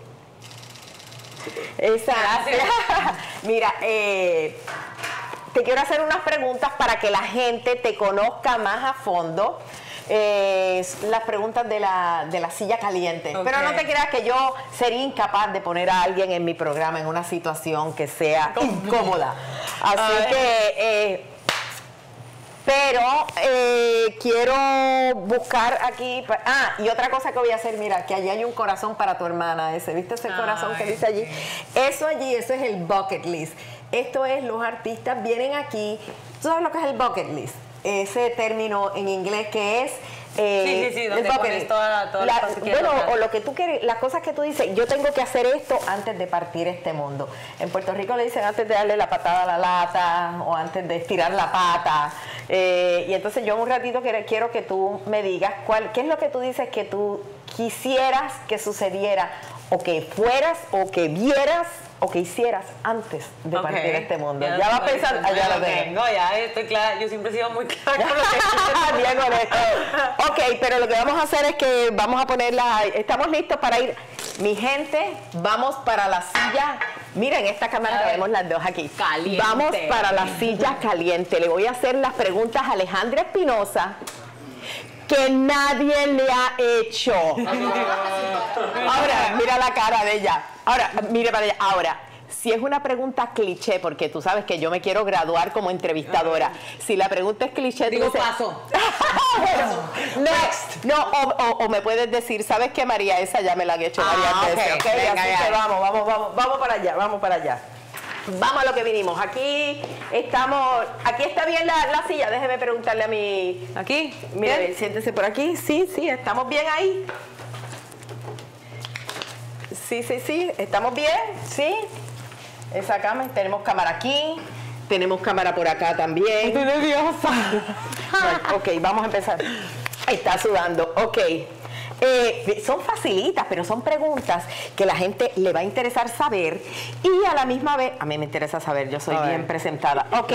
Esa. Gracias. Mira, te quiero hacer unas preguntas para que la gente te conozca más a fondo. Las preguntas de la silla caliente. Okay. Pero no te creas que yo sería incapaz de poner a alguien en mi programa en una situación que sea incómoda. Así que... pero quiero buscar aquí... y otra cosa que voy a hacer, mira, que allí hay un corazón para tu hermana. ¿Viste ese corazón que dice allí? Eso es el bucket list. Esto es, los artistas vienen aquí. ¿Tú sabes lo que es el bucket list? Ese término en inglés que es... sí, donde pones todas las cosas que quieres lograr. o lo que tú quieres, las cosas que tú dices, yo tengo que hacer esto antes de partir este mundo. En Puerto Rico le dicen antes de darle la patada a la lata o antes de estirar la pata. Y entonces yo en un ratito quiero que tú me digas qué es lo que tú dices que tú quisieras que sucediera o que fueras o que vieras o que hicieras antes de partir este mundo. Ya vas pensando, ya lo tengo. Ya estoy clara, yo siempre he sido muy clara con lo que bien honesto. Ok, pero lo que vamos a hacer es que vamos a ponerla, estamos listos para ir. Mi gente, vamos para la silla. Miren, esta cámara que vemos las dos aquí. Caliente. Vamos para la silla caliente. Le voy a hacer las preguntas a Alejandra Espinosa que nadie le ha hecho. Ahora, mira la cara de ella. Ahora, mire para ella. Ahora, si es una pregunta cliché, porque tú sabes que yo me quiero graduar como entrevistadora. Si la pregunta es cliché, digo, tú dices, paso. Next. No, o me puedes decir, ¿sabes qué, María? Esa ya me la han hecho varias veces. Ok, Okay, venga, así ya. que vamos para allá, vamos para allá. Vamos a lo que vinimos. Aquí estamos, aquí está bien la silla. Déjeme preguntarle a mi... ¿Aquí? Mire, siéntese por aquí. Sí, estamos bien ahí. Sí, estamos bien, sí. Esa cámara, tenemos cámara aquí, tenemos cámara por acá también. Estoy nerviosa. Bueno, ok, vamos a empezar. Está sudando, ok. Son facilitas, pero son preguntas que la gente le va a interesar saber y a la misma vez, a mí me interesa saber, yo soy bien presentada. Ok,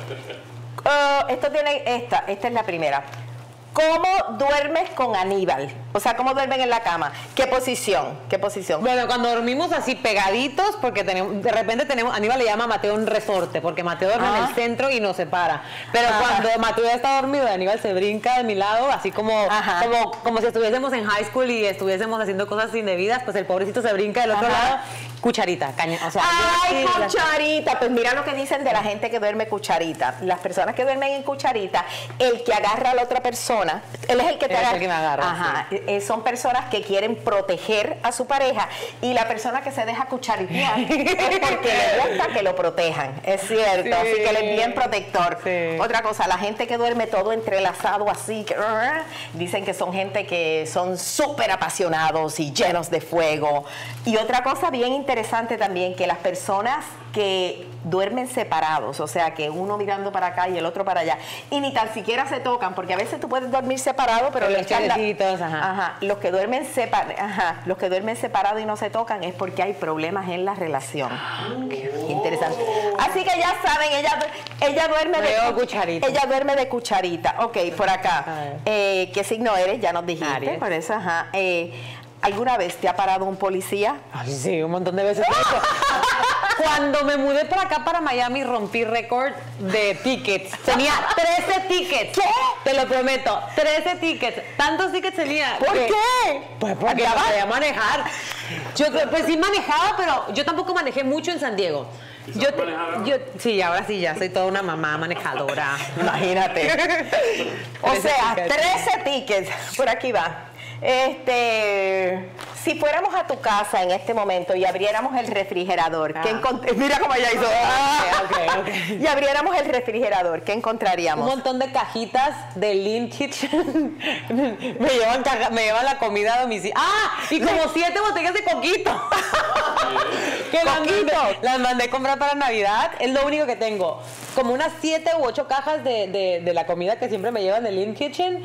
esto tiene, esta es la primera. ¿Cómo duermes con Aníbal? O sea, ¿cómo duermen en la cama? ¿Qué posición? Bueno, cuando dormimos así pegaditos, porque de repente tenemos, Aníbal le llama a Mateo un resorte, porque Mateo duerme en el centro y nos separa. Pero cuando Mateo ya está dormido, Aníbal se brinca de mi lado, así como si estuviésemos en high school y estuviésemos haciendo cosas indebidas, pues el pobrecito se brinca del otro lado, cucharita, caña. O sea, ¡ay, cucharita! Pues mira lo que dicen de la gente que duerme cucharita. Las personas que duermen en cucharita, el que agarra a la otra persona, él es el que te agarra. Es el que me agarra. Ajá. Son personas que quieren proteger a su pareja y la persona que se deja cucharitear es porque le gusta que lo protejan. Es cierto. Sí. Así que él es bien protector. Sí. Otra cosa, la gente que duerme todo entrelazado así, dicen que son gente que son súper apasionados y llenos de fuego. Y otra cosa bien interesante también, que las personas que duermen separados, o sea, que uno mirando para acá y el otro para allá, y ni tan siquiera se tocan, porque a veces tú puedes dormir separado, pero los chalecitos, los que duermen separados y no se tocan es porque hay problemas en la relación. Interesante. Así que ya saben, ella duerme cucharita. Ella duerme de cucharita. Ok, por acá. ¿Qué signo eres? Ya nos dijiste. Aries. Por eso, ¿alguna vez te ha parado un policía? Ay, sí, un montón de veces. Cuando me mudé para acá, para Miami, rompí récord de tickets. Tenía 13 tickets. ¿Qué? Te lo prometo, 13 tickets. Tantos tickets tenía. ¿Por qué? Pues porque no sabía manejar. Pues sí manejaba, pero yo tampoco manejé mucho en San Diego. Sí, ahora sí, ya soy toda una mamá manejadora. Imagínate. O sea, 13 tickets. Por aquí va. si fuéramos a tu casa en este momento y abriéramos el refrigerador, mira cómo ella hizo. Okay. Y abriéramos el refrigerador, ¿qué encontraríamos? Un montón de cajitas de Lean Kitchen. me llevan la comida a domicilio. Y como 7 botellas de coquito. Que las mandé a comprar para Navidad. Es lo único que tengo. Como unas 7 u 8 cajas de la comida que siempre me llevan de Lean Kitchen.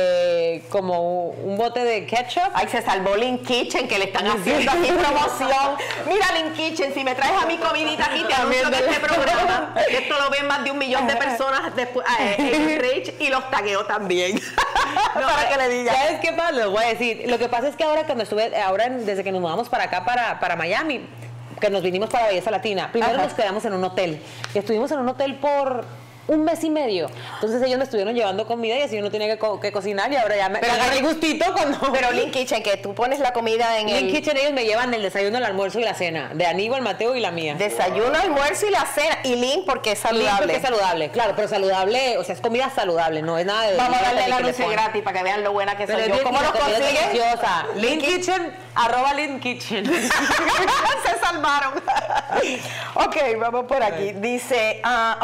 Como un bote de ketchup. Ay, se salvó Lean Kitchen, que le están haciendo aquí promoción. Mira, Lean Kitchen, si me traes a mi comidita aquí, te anuncio en este programa. Esto lo ven más de 1 millón de personas después, en Rich, y los tagueo también. Para que le digan. ¿Sabes qué pasa? Les voy a decir. Lo que pasa es que ahora desde que nos mudamos para acá, para Miami, que nos vinimos para Belleza Latina, primero nos quedamos en un hotel. Estuvimos en un hotel por 1 mes y medio. Entonces ellos me estuvieron llevando comida y así yo no tenía que cocinar y ahora ya me agarré gustito cuando... Pero Lean Kitchen, que tú pones la comida en Lean Kitchen, ellos me llevan el desayuno, el almuerzo y la cena. De Aníbal, Mateo y la mía. Desayuno, almuerzo y la cena. Y Lean porque es saludable. Lean porque es saludable, claro, pero saludable, o sea, es comida saludable, no es nada de... Vamos a darle el anuncio gratis para que vean lo buena que soy yo. ¿Cómo lo consiguen? Deliciosa. Lean Kitchen, @Lean Kitchen. Se salvaron. Ok, vamos por aquí. Dice,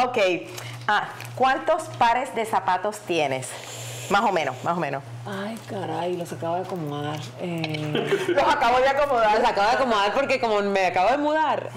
¿cuántos pares de zapatos tienes? Más o menos. Ay, caray, los acabo de acomodar. Los acabo de acomodar. Los acabo de acomodar porque como me acabo de mudar,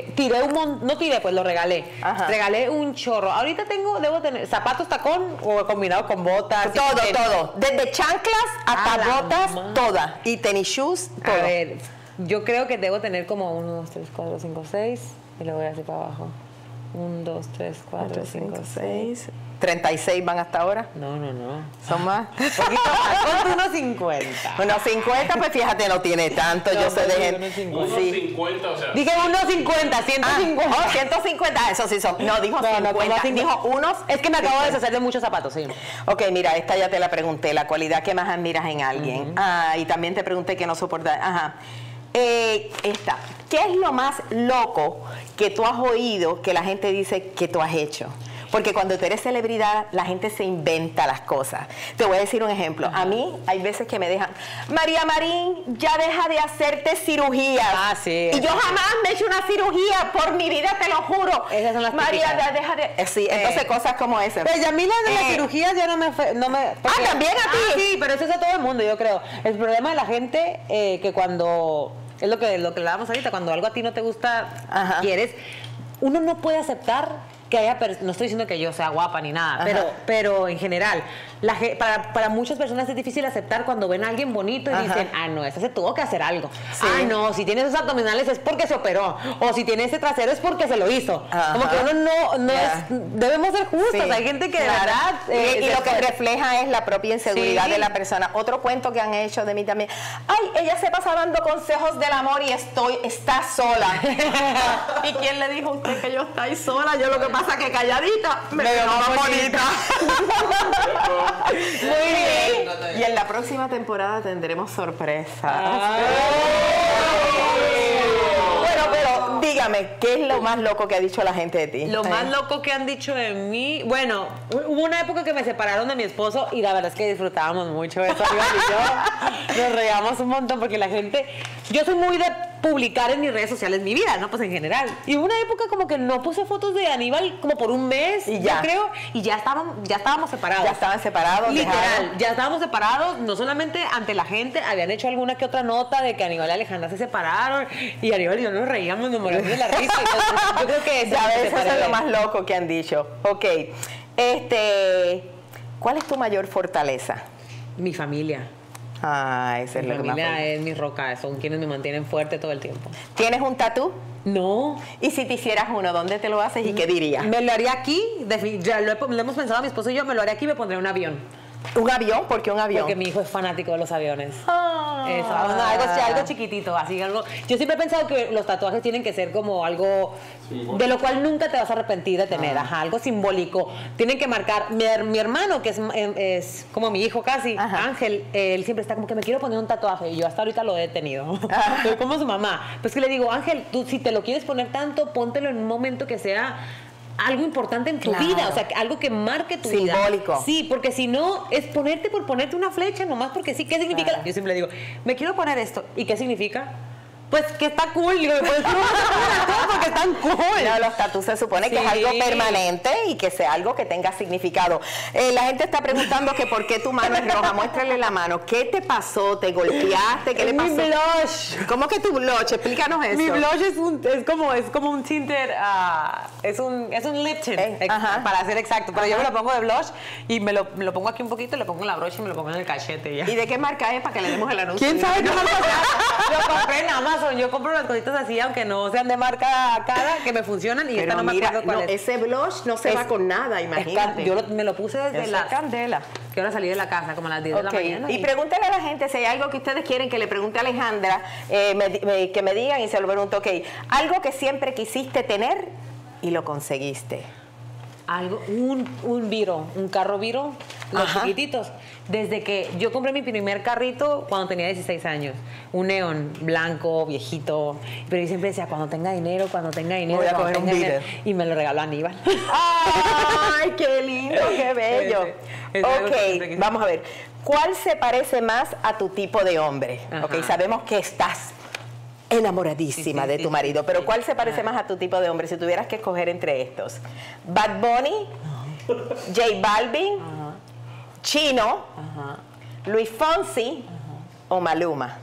pues lo regalé. Ajá. Regalé un chorro. Ahorita debo tener zapatos tacón o combinado con botas. Todo. Desde chanclas hasta botas, todas. Y tenis shoes, todo. A ver, yo creo que debo tener como 1, 2, 3, 4, 5, 6. Y lo voy a hacer para abajo. 1, 2, 3, 4, 5, 6. 36 van hasta ahora. No. ¿Son más? Poquito más, unos 50. Unos 50, pues fíjate, no tiene tanto. No, yo sé de unos gente. 50. Sí. 50, o sea. Dije unos 50, 150. 150, eso sí son. No, dijo 50. como Dijo unos. Es que me acabo de deshacer de muchos zapatos, sí. Ok, mira, esta ya te la pregunté. La cualidad que más admiras en alguien. Y también te pregunté que no soportas. Ajá. Esta. ¿Qué es lo más loco que tú has oído que la gente dice que tú has hecho? Porque cuando tú eres celebridad, la gente se inventa las cosas. Te voy a decir un ejemplo. A mí hay veces que me dejan, María Marín, ya deja de hacerte cirugías. Sí. Y yo jamás me he hecho una cirugía, por mi vida te lo juro. Esas son las María, típicas. ya deja de... Sí, entonces cosas como esas. Pues a mí las cirugías ya no me... porque- ¿también a ti? Sí, pero eso es a todo el mundo, yo creo. El problema de la gente que cuando... Es lo que hablábamos ahorita, cuando algo a ti no te gusta, quieres, uno no puede aceptar que haya, no estoy diciendo que yo sea guapa ni nada, pero en general, para muchas personas es difícil aceptar cuando ven a alguien bonito y dicen, no, ese se tuvo que hacer algo. Sí. No, si tiene esos abdominales es porque se operó, o si tiene ese trasero es porque se lo hizo. Como que uno no debemos ser justos, Sí. hay gente que Claro. de verdad... y lo que refleja es la propia inseguridad de la persona. Otro cuento que han hecho de mí también. Ay, ella se pasa dando consejos del amor y está sola. ¿Y quién le dijo a usted que yo estoy sola? Yo lo que pasa es que calladita me veo más bonita. Muy bien. Y en la próxima temporada tendremos sorpresas. Bueno, pero dígame, ¿qué es lo más loco que ha dicho la gente de ti? Lo más loco que han dicho de mí, bueno, hubo una época que me separaron de mi esposo y la verdad es que disfrutábamos mucho eso, Aníbal y yo. Nos reíamos un montón porque la gente, yo soy muy de publicar en mis redes sociales mi vida, ¿no? Pues en general. Y hubo una época como que no puse fotos de Aníbal como por 1 mes, Y ya. yo creo, y ya estábamos separados. Ya estaban separados. Literal, dejados. ya estábamos separados, no solamente ante la gente, habían hecho alguna que otra nota de que Aníbal y Alejandra se separaron y Aníbal y yo nos reíamos, nos moríamos de la risa. Entonces, yo creo que Ya ves, eso es lo más loco que han dicho. Ok, ¿cuál es tu mayor fortaleza? Mi familia. Esa es Mi lo que más familia es mi roca, son quienes me mantienen fuerte todo el tiempo. ¿Tienes un tatú? No. Y si te hicieras uno, ¿dónde te lo haces y qué dirías? Me lo haría aquí, ya lo hemos pensado mi esposo y yo, me lo haría aquí y me pondré un avión. ¿Un avión? ¿Por qué un avión? Porque mi hijo es fanático de los aviones. Ah. Eso, algo chiquitito, así algo. Yo siempre he pensado que los tatuajes tienen que ser como algo de lo cual nunca te vas a arrepentir de tener, algo simbólico. Tienen que marcar. Mi hermano, que es como mi hijo casi, Ángel, él siempre está como que me quiero poner un tatuaje y yo hasta ahorita lo he detenido. Soy como su mamá. Pues que le digo, Ángel, tú si te lo quieres poner tanto, póntelo en un momento que sea algo importante en tu Claro. vida, o sea, algo que marque tu vida. Simbólico. Sí, porque si no, es ponerte por ponerte una flecha, nomás porque sí. ¿Qué significa? Claro. Yo siempre digo, me quiero poner esto. ¿Y qué significa? Pues que está cool. Digo, pues no, porque están cool. No, los tatús se supone que es Sí. algo permanente y que sea algo que tenga significado. La gente está preguntando que por qué tu mano es roja. Muéstrale la mano. ¿Qué te pasó? ¿Te golpeaste? ¿Qué le pasó? Mi blush. ¿Cómo que tu blush? Explícanos eso. Mi blush es como un tinter, es un lip tint, ajá. para ser exacto. Pero yo me lo pongo de blush y me lo pongo aquí un poquito, le pongo en la brocha y me lo pongo en el cachete. Ya. ¿Y de qué marca es para que le demos el anuncio? ¿Quién sabe qué marca sea? Lo compré en Amazon. Yo compro unas cositas así, aunque no sean de marca cara, que me funcionan y esta Pero no me mira, acuerdo cuál no, es. ese blush no se Es- va con nada, imagínate. Yo me lo puse desde Eso la es candela. que ahora salí de la casa, como a las 10 de la Ok, mañana. y pregúntale a la gente si hay algo que ustedes quieren que le pregunte a Alejandra, que me digan y se lo pregunto. Ok, algo que siempre quisiste tener y lo conseguiste. Algo, un Viro, un carro Viro, los Ajá. chiquititos. Desde que yo compré mi primer carrito cuando tenía 16 años. Un neón blanco, viejito. Pero yo siempre decía, cuando tenga dinero, Voy a cuando coger un tenga dinero. Beater. Y me lo regaló Aníbal. ¡Ay, qué lindo, qué bello! Es algo que siempre Ok, quise. vamos a ver. ¿Cuál se parece más a tu tipo de hombre? Ajá. Ok, sabemos que estás enamoradísima Sí, sí, de sí, tu marido, sí, pero sí. ¿cuál se parece Ajá. más a tu tipo de hombre si tuvieras que escoger entre estos? ¿Bad Bunny? ¿J Balvin? ¿Chino? Ajá. ¿Luis Fonsi? ¿O Maluma?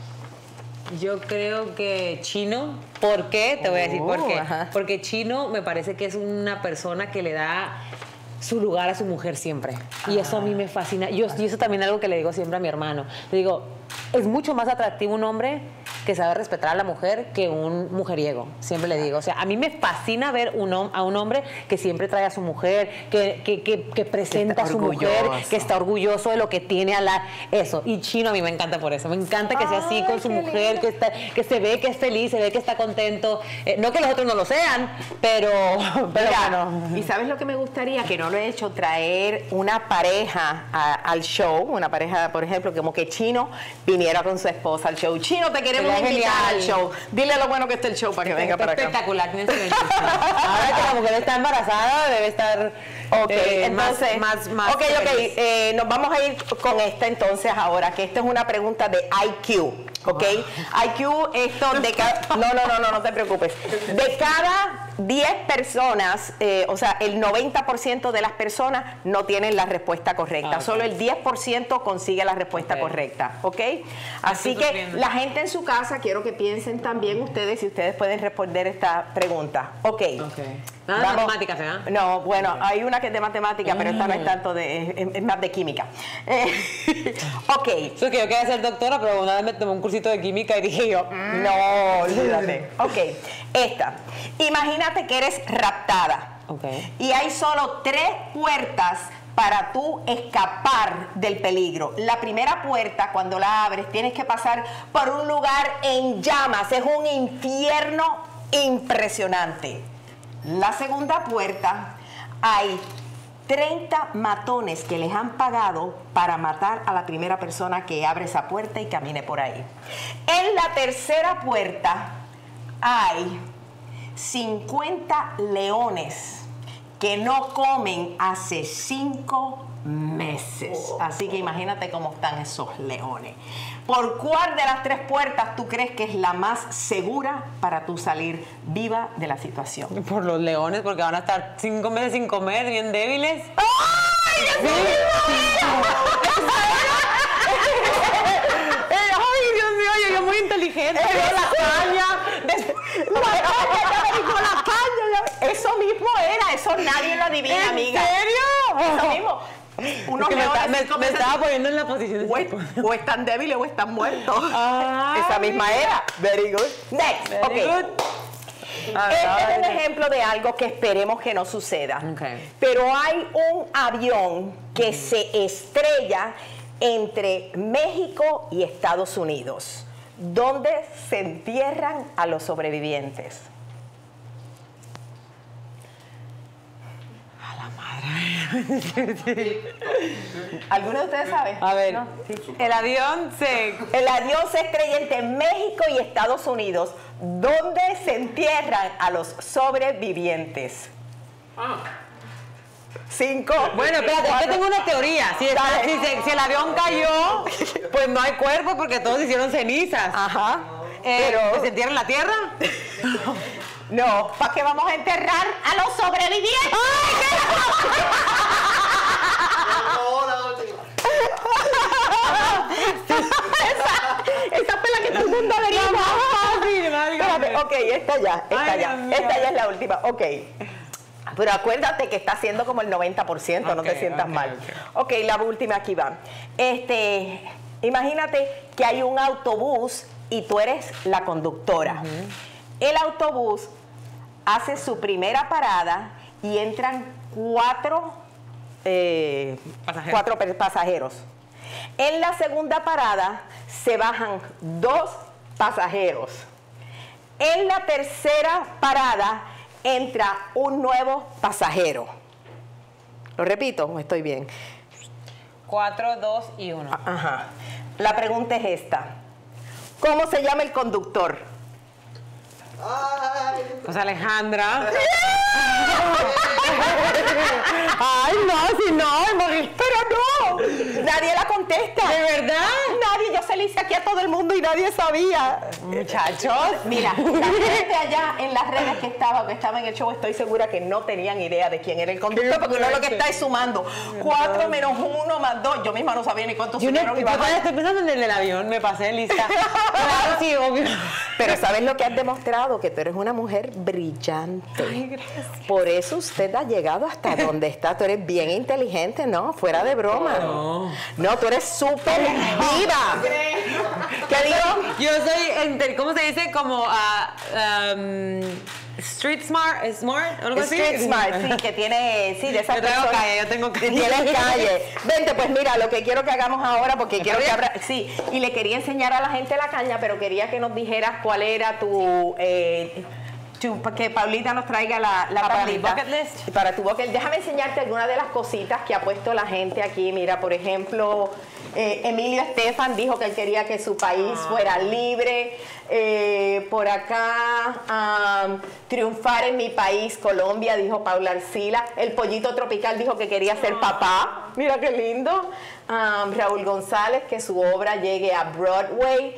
Yo creo que Chino, ¿por qué? Te voy a decir por qué. Ajá. Porque Chino me parece que es una persona que le da su lugar a su mujer siempre. Y eso a mí me fascina. Y eso también es algo que le digo siempre a mi hermano. Le digo, es mucho más atractivo un hombre que sabe respetar a la mujer que un mujeriego. Siempre le digo. O sea, a mí me fascina ver a un hombre que siempre trae a su mujer, que presenta a su mujer, orgulloso. que está orgulloso de lo que tiene eso. Y Chino a mí me encanta por eso. Me encanta que sea así Ay, con su qué mujer, que se ve que es feliz, se ve que está contento. No que los otros no lo sean, pero Mira, bueno. ¿y sabes lo que me gustaría? Que no lo he hecho, traer una pareja al show, una pareja, por ejemplo, como que Chino viniera con su esposa al show. Chino, te queremos Sería invitar al genial. show. Dile lo bueno que está el show para que venga para acá. Espectacular. Tienes que venir, sí. Ahora que la mujer está embarazada, debe estar Ok, entonces, más ok, feliz. nos vamos a ir con esta entonces ahora, que esta es una pregunta de IQ, ¿ok? IQ, esto de cada... No te preocupes. De cada 10 personas, o sea, el 90% de las personas no tienen la respuesta correcta. Ok. Solo el 10% consigue la respuesta Ok. correcta, ¿ok? Así estoy que sufriendo. la gente en su casa, quiero que piensen también ustedes si ustedes pueden responder esta pregunta. Ok. Nada de Vamos. matemáticas, ¿verdad? No, bueno, hay una que es de matemática, pero esta no es tanto es más de química. Ok. Eso es que yo quería ser doctora, pero una vez me tomé un cursito de química y dije yo, No, olvídate. Ok, esta. Imagínate que eres raptada. Ok. Y hay solo 3 puertas para tú escapar del peligro. La primera puerta, cuando la abres, tienes que pasar por un lugar en llamas. Es un infierno impresionante. La segunda puerta, hay 30 matones que les han pagado para matar a la primera persona que abre esa puerta y camine por ahí. En la tercera puerta hay 50 leones que no comen hace 5 meses. Así que imagínate cómo están esos leones. ¿Por cuál de las 3 puertas tú crees que es la más segura para tú salir viva de la situación? por los leones, porque van a estar 5 meses sin comer, bien débiles. ¡Ay, eso mismo Ay, Dios mío, yo muy inteligente. Eso mismo era, eso nadie lo adivina, ¿En amiga. serio? Eso mismo. Unos Es que leones me estaba poniendo en la posición o, de o están débiles o están muertos. Ay, Esa misma era. Very good. Next. Very Okay. good. Este es un ejemplo de algo que esperemos que no suceda. Ok. Pero hay un avión que se estrella entre México y Estados Unidos, donde se entierran a los sobrevivientes. ¿Alguno de ustedes sabe? A ver, ¿No? el avión se... El avión se estrella entre México y Estados Unidos, donde se entierran a los sobrevivientes. 5. Bueno, espérate, yo tengo una teoría. Si el avión cayó, pues no hay cuerpo porque todos hicieron cenizas. Ajá. Pero ¿Se entierra en la tierra? no, ¿para qué vamos a enterrar a los sobrevivientes? Esa fue la que todo el mundo averigua. Espérate, ok, esta ya es la última. Ok. Pero acuérdate que está haciendo como el 90%, no te sientas mal. Ok, la última aquí va. Imagínate que hay un autobús y tú eres la conductora. El autobús hace su primera parada y entran 4 pasajeros. En la segunda parada se bajan 2 pasajeros. En la tercera parada entra un nuevo pasajero. Lo repito, estoy bien. 4, 2 y 1. Ajá. La pregunta es esta. ¿Cómo se llama el conductor? Pues Alejandra. Ay, no, si no, pero no. Nadie la contesta. ¿De verdad? Nadie, yo se le hice aquí a todo el mundo y nadie sabía. Muchachos. Mira, la gente allá en las redes que estaba en el show, estoy segura que no tenían idea de quién era el conductor, porque uno lo que está es sumando 4 menos 1 más 2. Yo misma no sabía ni cuántos subieron y bajaron. Estoy pensando en el del avión, me pasé lista. Claro, sí, obvio. Pero ¿sabes lo que has demostrado? Que tú eres una mujer brillante. Ay, gracias. Por eso usted ha llegado hasta donde está. Tú eres bien inteligente, ¿no? Fuera de broma. No, tú eres súper viva. ¿Qué digo? Yo soy, ¿cómo se dice? Como street smart, smart, algo así. Street smart, sí, que tiene, sí, de esas Yo tengo personas. calle, yo tengo calle. Tienes calle. Vente, pues mira, lo que quiero que hagamos ahora, porque quiero que abra, sí, y le quería enseñar a la gente la caña, pero quería que nos dijeras cuál era tu que Paulita nos traiga la para mi tablita. bucket list. Y para tu bucket, déjame enseñarte algunas de las cositas que ha puesto la gente aquí. Mira, por ejemplo, Emilio Estefan dijo que él quería que su país fuera libre. Por acá, triunfar en mi país, Colombia, dijo Paula Arcila. El Pollito Tropical dijo que quería ser papá. Mira qué lindo. Raúl González, que su obra llegue a Broadway.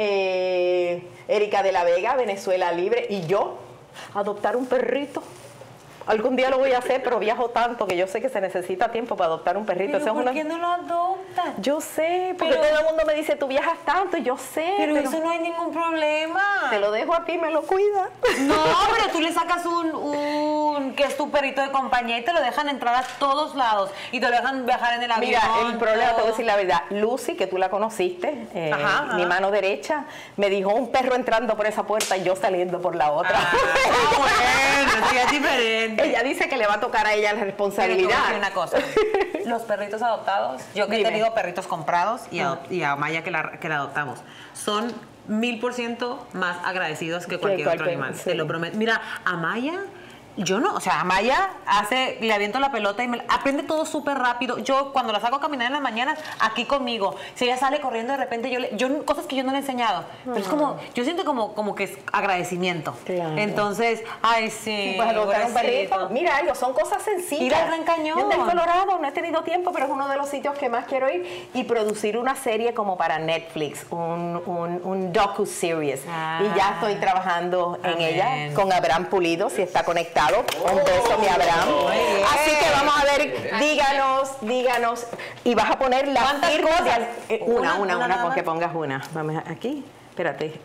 Erika de la Vega, Venezuela Libre. Y yo, adoptar un perrito. Algún día lo voy a hacer, pero viajo tanto que yo sé que se necesita tiempo para adoptar un perrito. Pero ¿por qué no lo adoptas? Yo sé, porque todo el mundo me dice, tú viajas tanto, y yo sé. Pero eso no hay ningún problema. Te lo dejo a ti, me lo cuida. No, pero tú le sacas que es tu perrito de compañía y te lo dejan entrar a todos lados y te lo dejan viajar en el avión. Mira, el problema, te voy a decir la verdad. Lucy, que tú la conociste, mi mano derecha, me dijo un perro entrando por esa puerta y yo saliendo por la otra. Bueno, sí, es diferente. Ella dice que le va a tocar a ella la responsabilidad. Pero te voy a decir una cosa. Los perritos adoptados, yo que he tenido perritos comprados y a Maya que la adoptamos, son 1000% más agradecidos que cualquier otro animal. Sí. Te lo prometo. Mira, a Maya, yo no, o sea, a Maya le aviento la pelota y aprende todo súper rápido. Yo cuando la saco a caminar en las mañanas, aquí conmigo, si ella sale corriendo de repente, cosas que yo no le he enseñado. Pero es como, yo siento como que es agradecimiento. Claro. Entonces, ay, sí. Pues adoptar un perrito. Mira, son cosas sencillas. Ir al Gran Cañón. Yo en el Colorado no he tenido tiempo, pero es uno de los sitios que más quiero ir. Y producir una serie como para Netflix, un docu-series. Y ya estoy trabajando en ella con Abraham Pulido, si está conectado. Un beso, mi Abraham. Así que vamos a ver, díganos. Y vas a poner la firma de una, con que pongas una. Vamos aquí, espérate.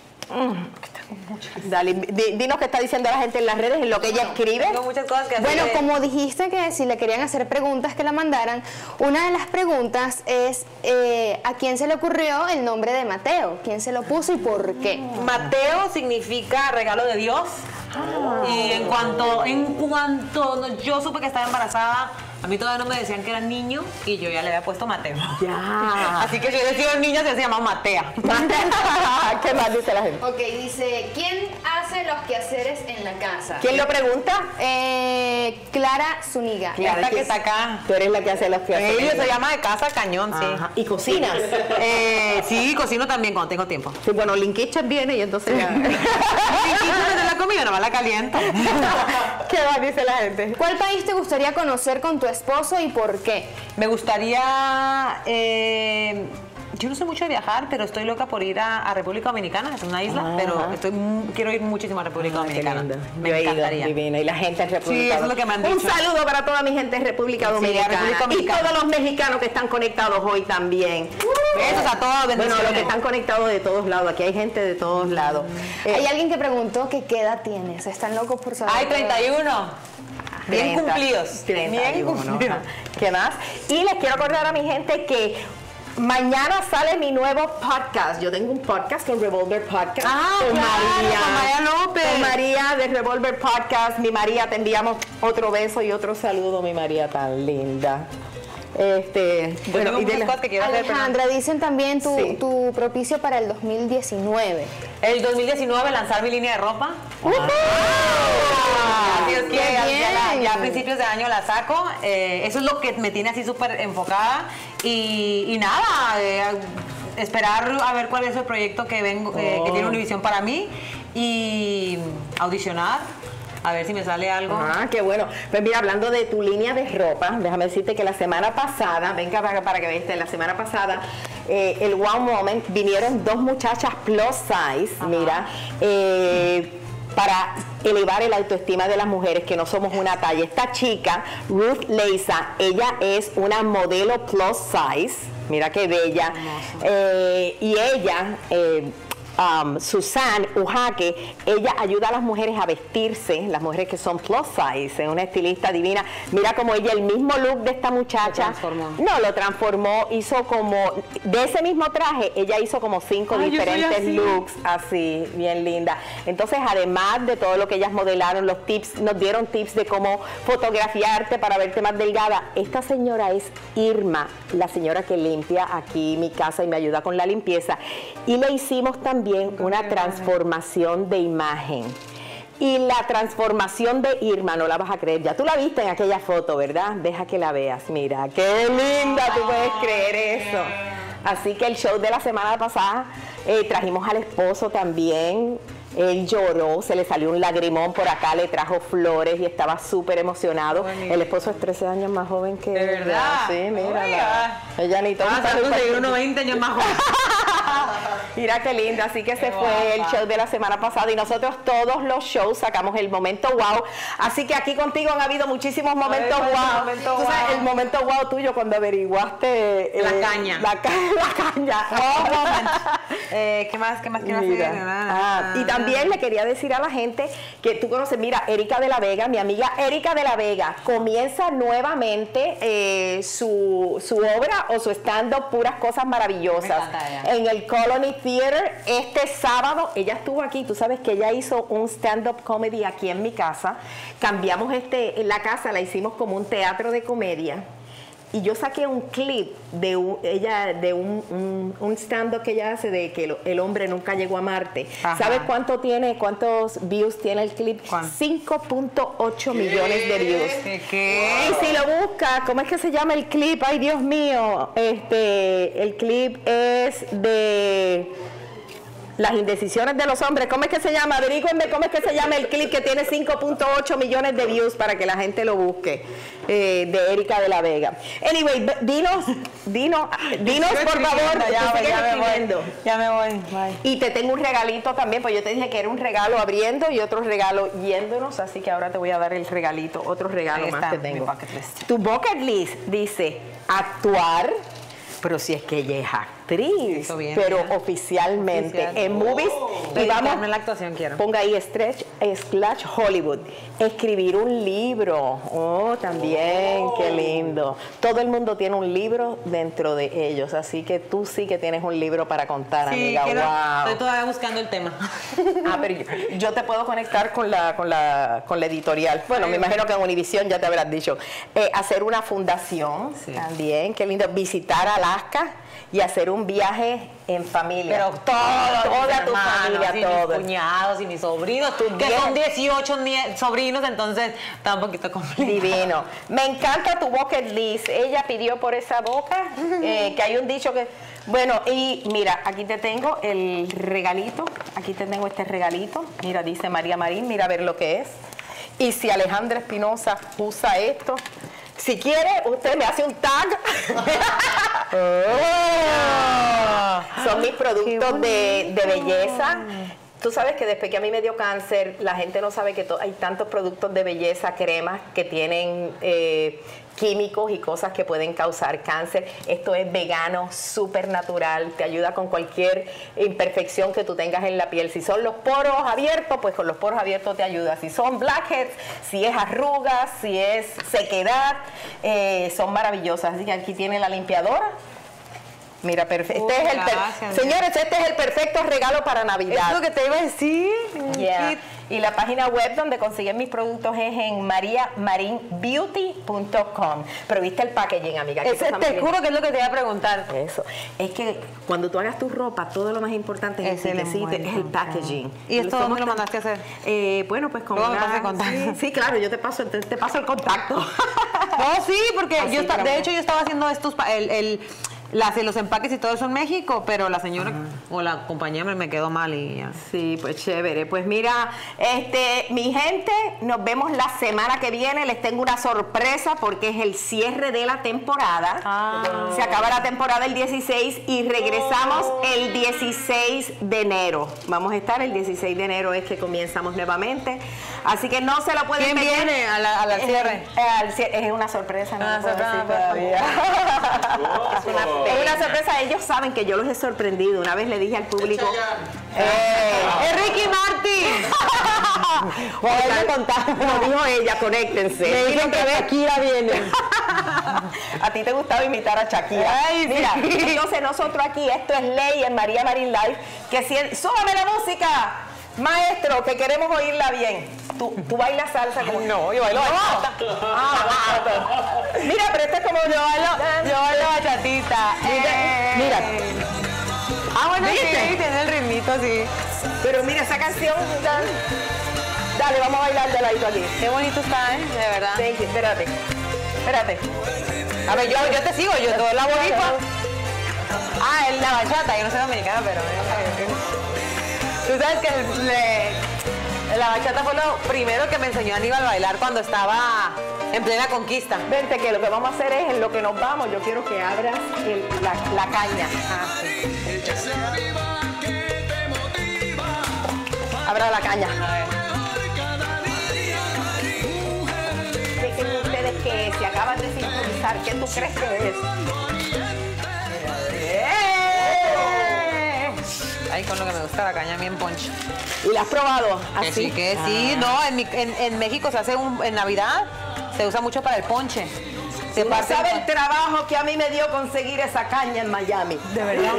Dale, dinos qué está diciendo la gente en las redes, en lo que ella escribe. Tengo muchas cosas que hacer. Bueno, como dijiste que si le querían hacer preguntas que la mandaran, una de las preguntas es ¿a quién se le ocurrió el nombre de Mateo? ¿Quién se lo puso y por qué? Mateo significa regalo de Dios. Y en cuanto yo supe que estaba embarazada, a mí todavía no me decían que era niño y yo ya le había puesto Mateo. Ya. Así que si hubiera sido niño se llamaba Matea. ¿Qué más dice la gente? Ok, dice, ¿quién hace los quehaceres en la casa? ¿Quién lo pregunta? Clara Zúñiga. Clara, Esta que está acá. Tú eres la que hace los quehaceres. Ella se llama de casa cañón, sí. Ajá. ¿Y cocinas? Sí, cocino también cuando tengo tiempo. Sí, bueno, Link Kitchen viene y entonces ya. Y quítame de la comida, nomás la caliento. ¿Qué más dice la gente? ¿Cuál país te gustaría conocer con tu esposo y por qué? Me gustaría... yo no sé mucho de viajar, pero estoy loca por ir a República Dominicana, es una isla, pero quiero ir muchísimo a República Dominicana. Me encantaría. Divina. Y la gente en República Sí, eso es lo que me han dicho. Un saludo para toda mi gente en República Dominicana. República Dominicana. Y todos los mexicanos que están conectados hoy también. Besos a todos, bendiciones. Bueno, los que están conectados de todos lados. Aquí hay gente de todos lados. Hay alguien que preguntó que qué edad tienes. Están locos por saber. Ay, 31. Bien 30, cumplidos. 31, Bien cumplidos. ajá. ¿Qué más? Y les quiero acordar a mi gente que mañana sale mi nuevo podcast. Yo tengo un podcast con Revolver Podcast. Con María López. Con María de Revolver Podcast. Mi María, te enviamos otro beso y otro saludo, mi María tan linda. Bueno, y de las cosas que quiero hacer, Alejandra, dicen también Sí. tu propicio para el 2019. El 2019 lanzar mi línea de ropa. Dios ¡Qué quiere, bien! ya a principios de año la saco. Eso es lo que me tiene así súper enfocada. Y nada, esperar a ver cuál es el proyecto que tiene Univision para mí y audicionar. A ver si me sale algo. Ah, qué bueno. Pues mira, hablando de tu línea de ropa, déjame decirte que la semana pasada, venga para que veas, la semana pasada, el Wow Moment, vinieron 2 muchachas plus size, mira, para elevar el autoestima de las mujeres que no somos una talla. Esta chica, Ruth Leiza, ella es una modelo plus size, mira qué bella, y ella... Susan Ujaque, ella ayuda a las mujeres a vestirse, las mujeres que son plus size, es una estilista divina. Mira como ella, el mismo look de esta muchacha, lo transformó, hizo como, de ese mismo traje, ella hizo como 5 diferentes looks, así, bien linda. Entonces, además de todo lo que ellas modelaron, los tips, nos dieron tips de cómo fotografiarte para verte más delgada. Esta señora es Irma, la señora que limpia aquí mi casa y me ayuda con la limpieza. Y le hicimos también una transformación de imagen. Y la transformación de Irma, no la vas a creer, ya tú la viste en aquella foto, ¿verdad? Deja que la veas, mira, qué linda, tú puedes creer eso. Así que el show de la semana pasada, trajimos al esposo también. Él lloró, se le salió un lagrimón por acá, le trajo flores y estaba súper emocionado. El esposo es 13 años más joven que ¿De ella. verdad? Sí, mira. Oiga. Ella ni todo. Unos 20 años más joven. Mira qué lindo, así que ese fue el show de la semana pasada y nosotros todos los shows sacamos el momento wow, así que aquí contigo han habido muchísimos momentos wow. Tú sabes, el momento wow tuyo cuando averiguaste la caña. La caña. ¿Qué más quiero hacer? Y también le quería decir a la gente que tú conoces, mira, Erika de la Vega, mi amiga Erika de la Vega, comienza nuevamente su obra o su stand-up, puras cosas maravillosas. Me encanta ella. En el Colony Theater este sábado, ella estuvo aquí, tú sabes que ella hizo un stand-up comedy aquí en mi casa, cambiamos la casa, la hicimos como un teatro de comedia. Y yo saqué un clip de un stand-up que ella hace de que el hombre nunca llegó a Marte. Ajá. ¿Sabes cuántos views tiene el clip? 5.8 millones de views. ¿Qué? Y si lo buscas, ¿cómo es que se llama el clip? Ay, Dios mío. El clip es de las indecisiones de los hombres. ¿Cómo es que se llama? Averígüenme cómo es que se llama el clip que tiene 5.8 millones de views para que la gente lo busque. De Erika de la Vega. Anyway, dinos por favor. Ya me voy. Bye. Y te tengo un regalito también, pues yo te dije que era un regalo abriendo y otro regalo yéndonos, así que ahora te voy a dar el regalito, otro regalo Ahí más está, que tengo. mi bucket list. Tu bucket list dice actuar, pero si es que ella es actriz, Eso bien, pero bien. oficialmente Oficial. en movies. Y Dedicarme vamos, en la actuación quiero. ponga ahí / Hollywood. Escribir un libro. Oh, también, qué lindo. Todo el mundo tiene un libro dentro de ellos, así que tú sí que tienes un libro para contar, amiga. Wow. Estoy todavía buscando el tema. Pero yo te puedo conectar con la editorial. Bueno, me imagino que en Univision ya te habrás dicho. Hacer una fundación también, qué lindo. Visitar Alaska y hacer un viaje en familia. Pero toda tu familia, y todo. mis cuñados y mis sobrinos, que son 18 sobrinos, entonces está un poquito complicado. Divino. Me encanta tu bucket list. Ella pidió por esa boca, que hay un dicho que... Bueno, y mira, aquí te tengo el regalito. Aquí te tengo este regalito. Mira, dice María Marín, mira a ver lo que es. Y si Alejandra Espinosa usa esto, si quiere, usted me hace un tag. Son mis productos de belleza. Tú sabes que después que a mí me dio cáncer, la gente no sabe que hay tantos productos de belleza, cremas que tienen químicos y cosas que pueden causar cáncer. Esto es vegano, súper natural, te ayuda con cualquier imperfección que tú tengas en la piel. Si son los poros abiertos, pues con los poros abiertos te ayuda. Si son blackheads, si es arrugas, si es sequedad, son maravillosas. Así que aquí tiene la limpiadora. Mira, perfecto. Señores, este es el perfecto regalo para Navidad. Es lo que te iba a decir. Yeah. Y la página web donde consiguen mis productos es en mariamarinbeauty.com. Pero viste el packaging, amiga. Ese te juro que es lo que te iba a preguntar. Eso. Es que cuando tú hagas tu ropa, todo lo más importante es el packaging. ¿Y esto dónde lo mandaste a hacer? Bueno, pues con luego me pasas contacto. Sí, claro, yo te paso el contacto. No, sí, porque de hecho yo estaba haciendo estos, los empaques y todo eso en México, pero la señora o la compañía me quedó mal y ya. Sí, pues chévere. Pues mira, mi gente, nos vemos la semana que viene. Les tengo una sorpresa porque es el cierre de la temporada. Se acaba la temporada el 16 y regresamos el 16 de enero. Vamos a estar el 16 de enero, es que comenzamos nuevamente. Así que no se lo pueden perder. ¿Quién viene al cierre? Es una sorpresa, no lo puedo decir todavía. Es una sorpresa, ellos saben que yo los he sorprendido. Una vez le dije al público, ¡es Ricky Martin! Como dijo ella, conéctense. Me dicen que Shakira viene. A ti te gustaba imitar a Shakira. Ay, mira, sí. entonces nosotros aquí, esto es ley en María Marín Live, que ¡súbame la música! Maestro, que queremos oírla bien. ¿Tú bailas salsa? Como... No, yo bailo bachata. Mira, pero esto es como yo bailo bachatita. Mira. Bueno, ¿viste? sí, tiene el ritmito así. Pero mira, esa canción... Dale, vamos a bailar de ladito aquí. Qué bonito está, ¿eh? De verdad. Thank you. Espérate. A ver, yo te sigo, yo toda la boricua. Es la bachata, yo no soy dominicana, pero... Tú sabes que la bachata fue lo primero que me enseñó Aníbal a bailar cuando estaba en plena conquista. Vente, que lo que vamos a hacer es, en lo que nos vamos, yo quiero que abras la caña. Sí. Abra la caña. Dejen ustedes que se acaban de sintonizar, ¿qué tú crees que es? Ay, con lo que me gusta la caña bien ponche. ¿Y la has probado? ¿Así? Que sí, no, en México se hace en Navidad, se usa mucho para el ponche. Se sabe el trabajo que a mí me dio conseguir esa caña en Miami. De verdad.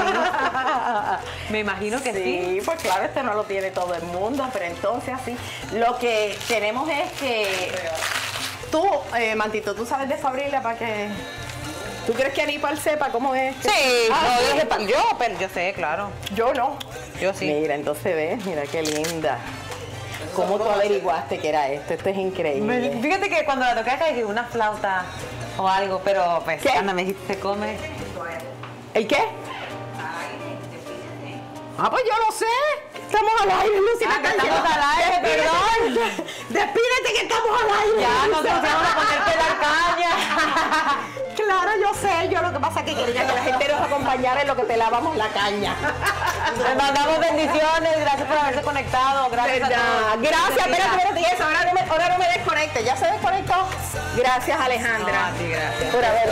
Me imagino que sí. Sí, pues claro, este no lo tiene todo el mundo, pero entonces así. Lo que tenemos es que tú, Mantito, tú sabes de Fabrila para que... ¿Tú crees que Aníbal sepa cómo es? Sí, yo sé, claro. Yo no. Yo sí. Mira, entonces ves, mira qué linda. ¿Cómo tú averiguaste que era esto? Esto es increíble. Fíjate que cuando la toqué acá dije una flauta o algo, pero pues ¿Qué? cuando me dijiste se come. ¿El qué? Pues yo no sé. Estamos al aire, Lucy. Que estamos al aire, perdón. Despídete que estamos al aire. Ya nos pusieron a ponerte la caña. Claro, yo sé. Yo lo que pasa es que quería que la gente nos acompañara en lo que te lavamos la caña. Les mandamos bendiciones. Gracias por haberse conectado. Gracias a todos. Gracias. Espérate. Y eso. Ahora no me desconecte. ¿Ya se desconectó? Gracias, Alejandra. Sí, gracias. Por haber...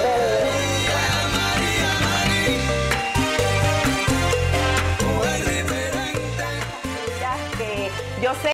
Yo sé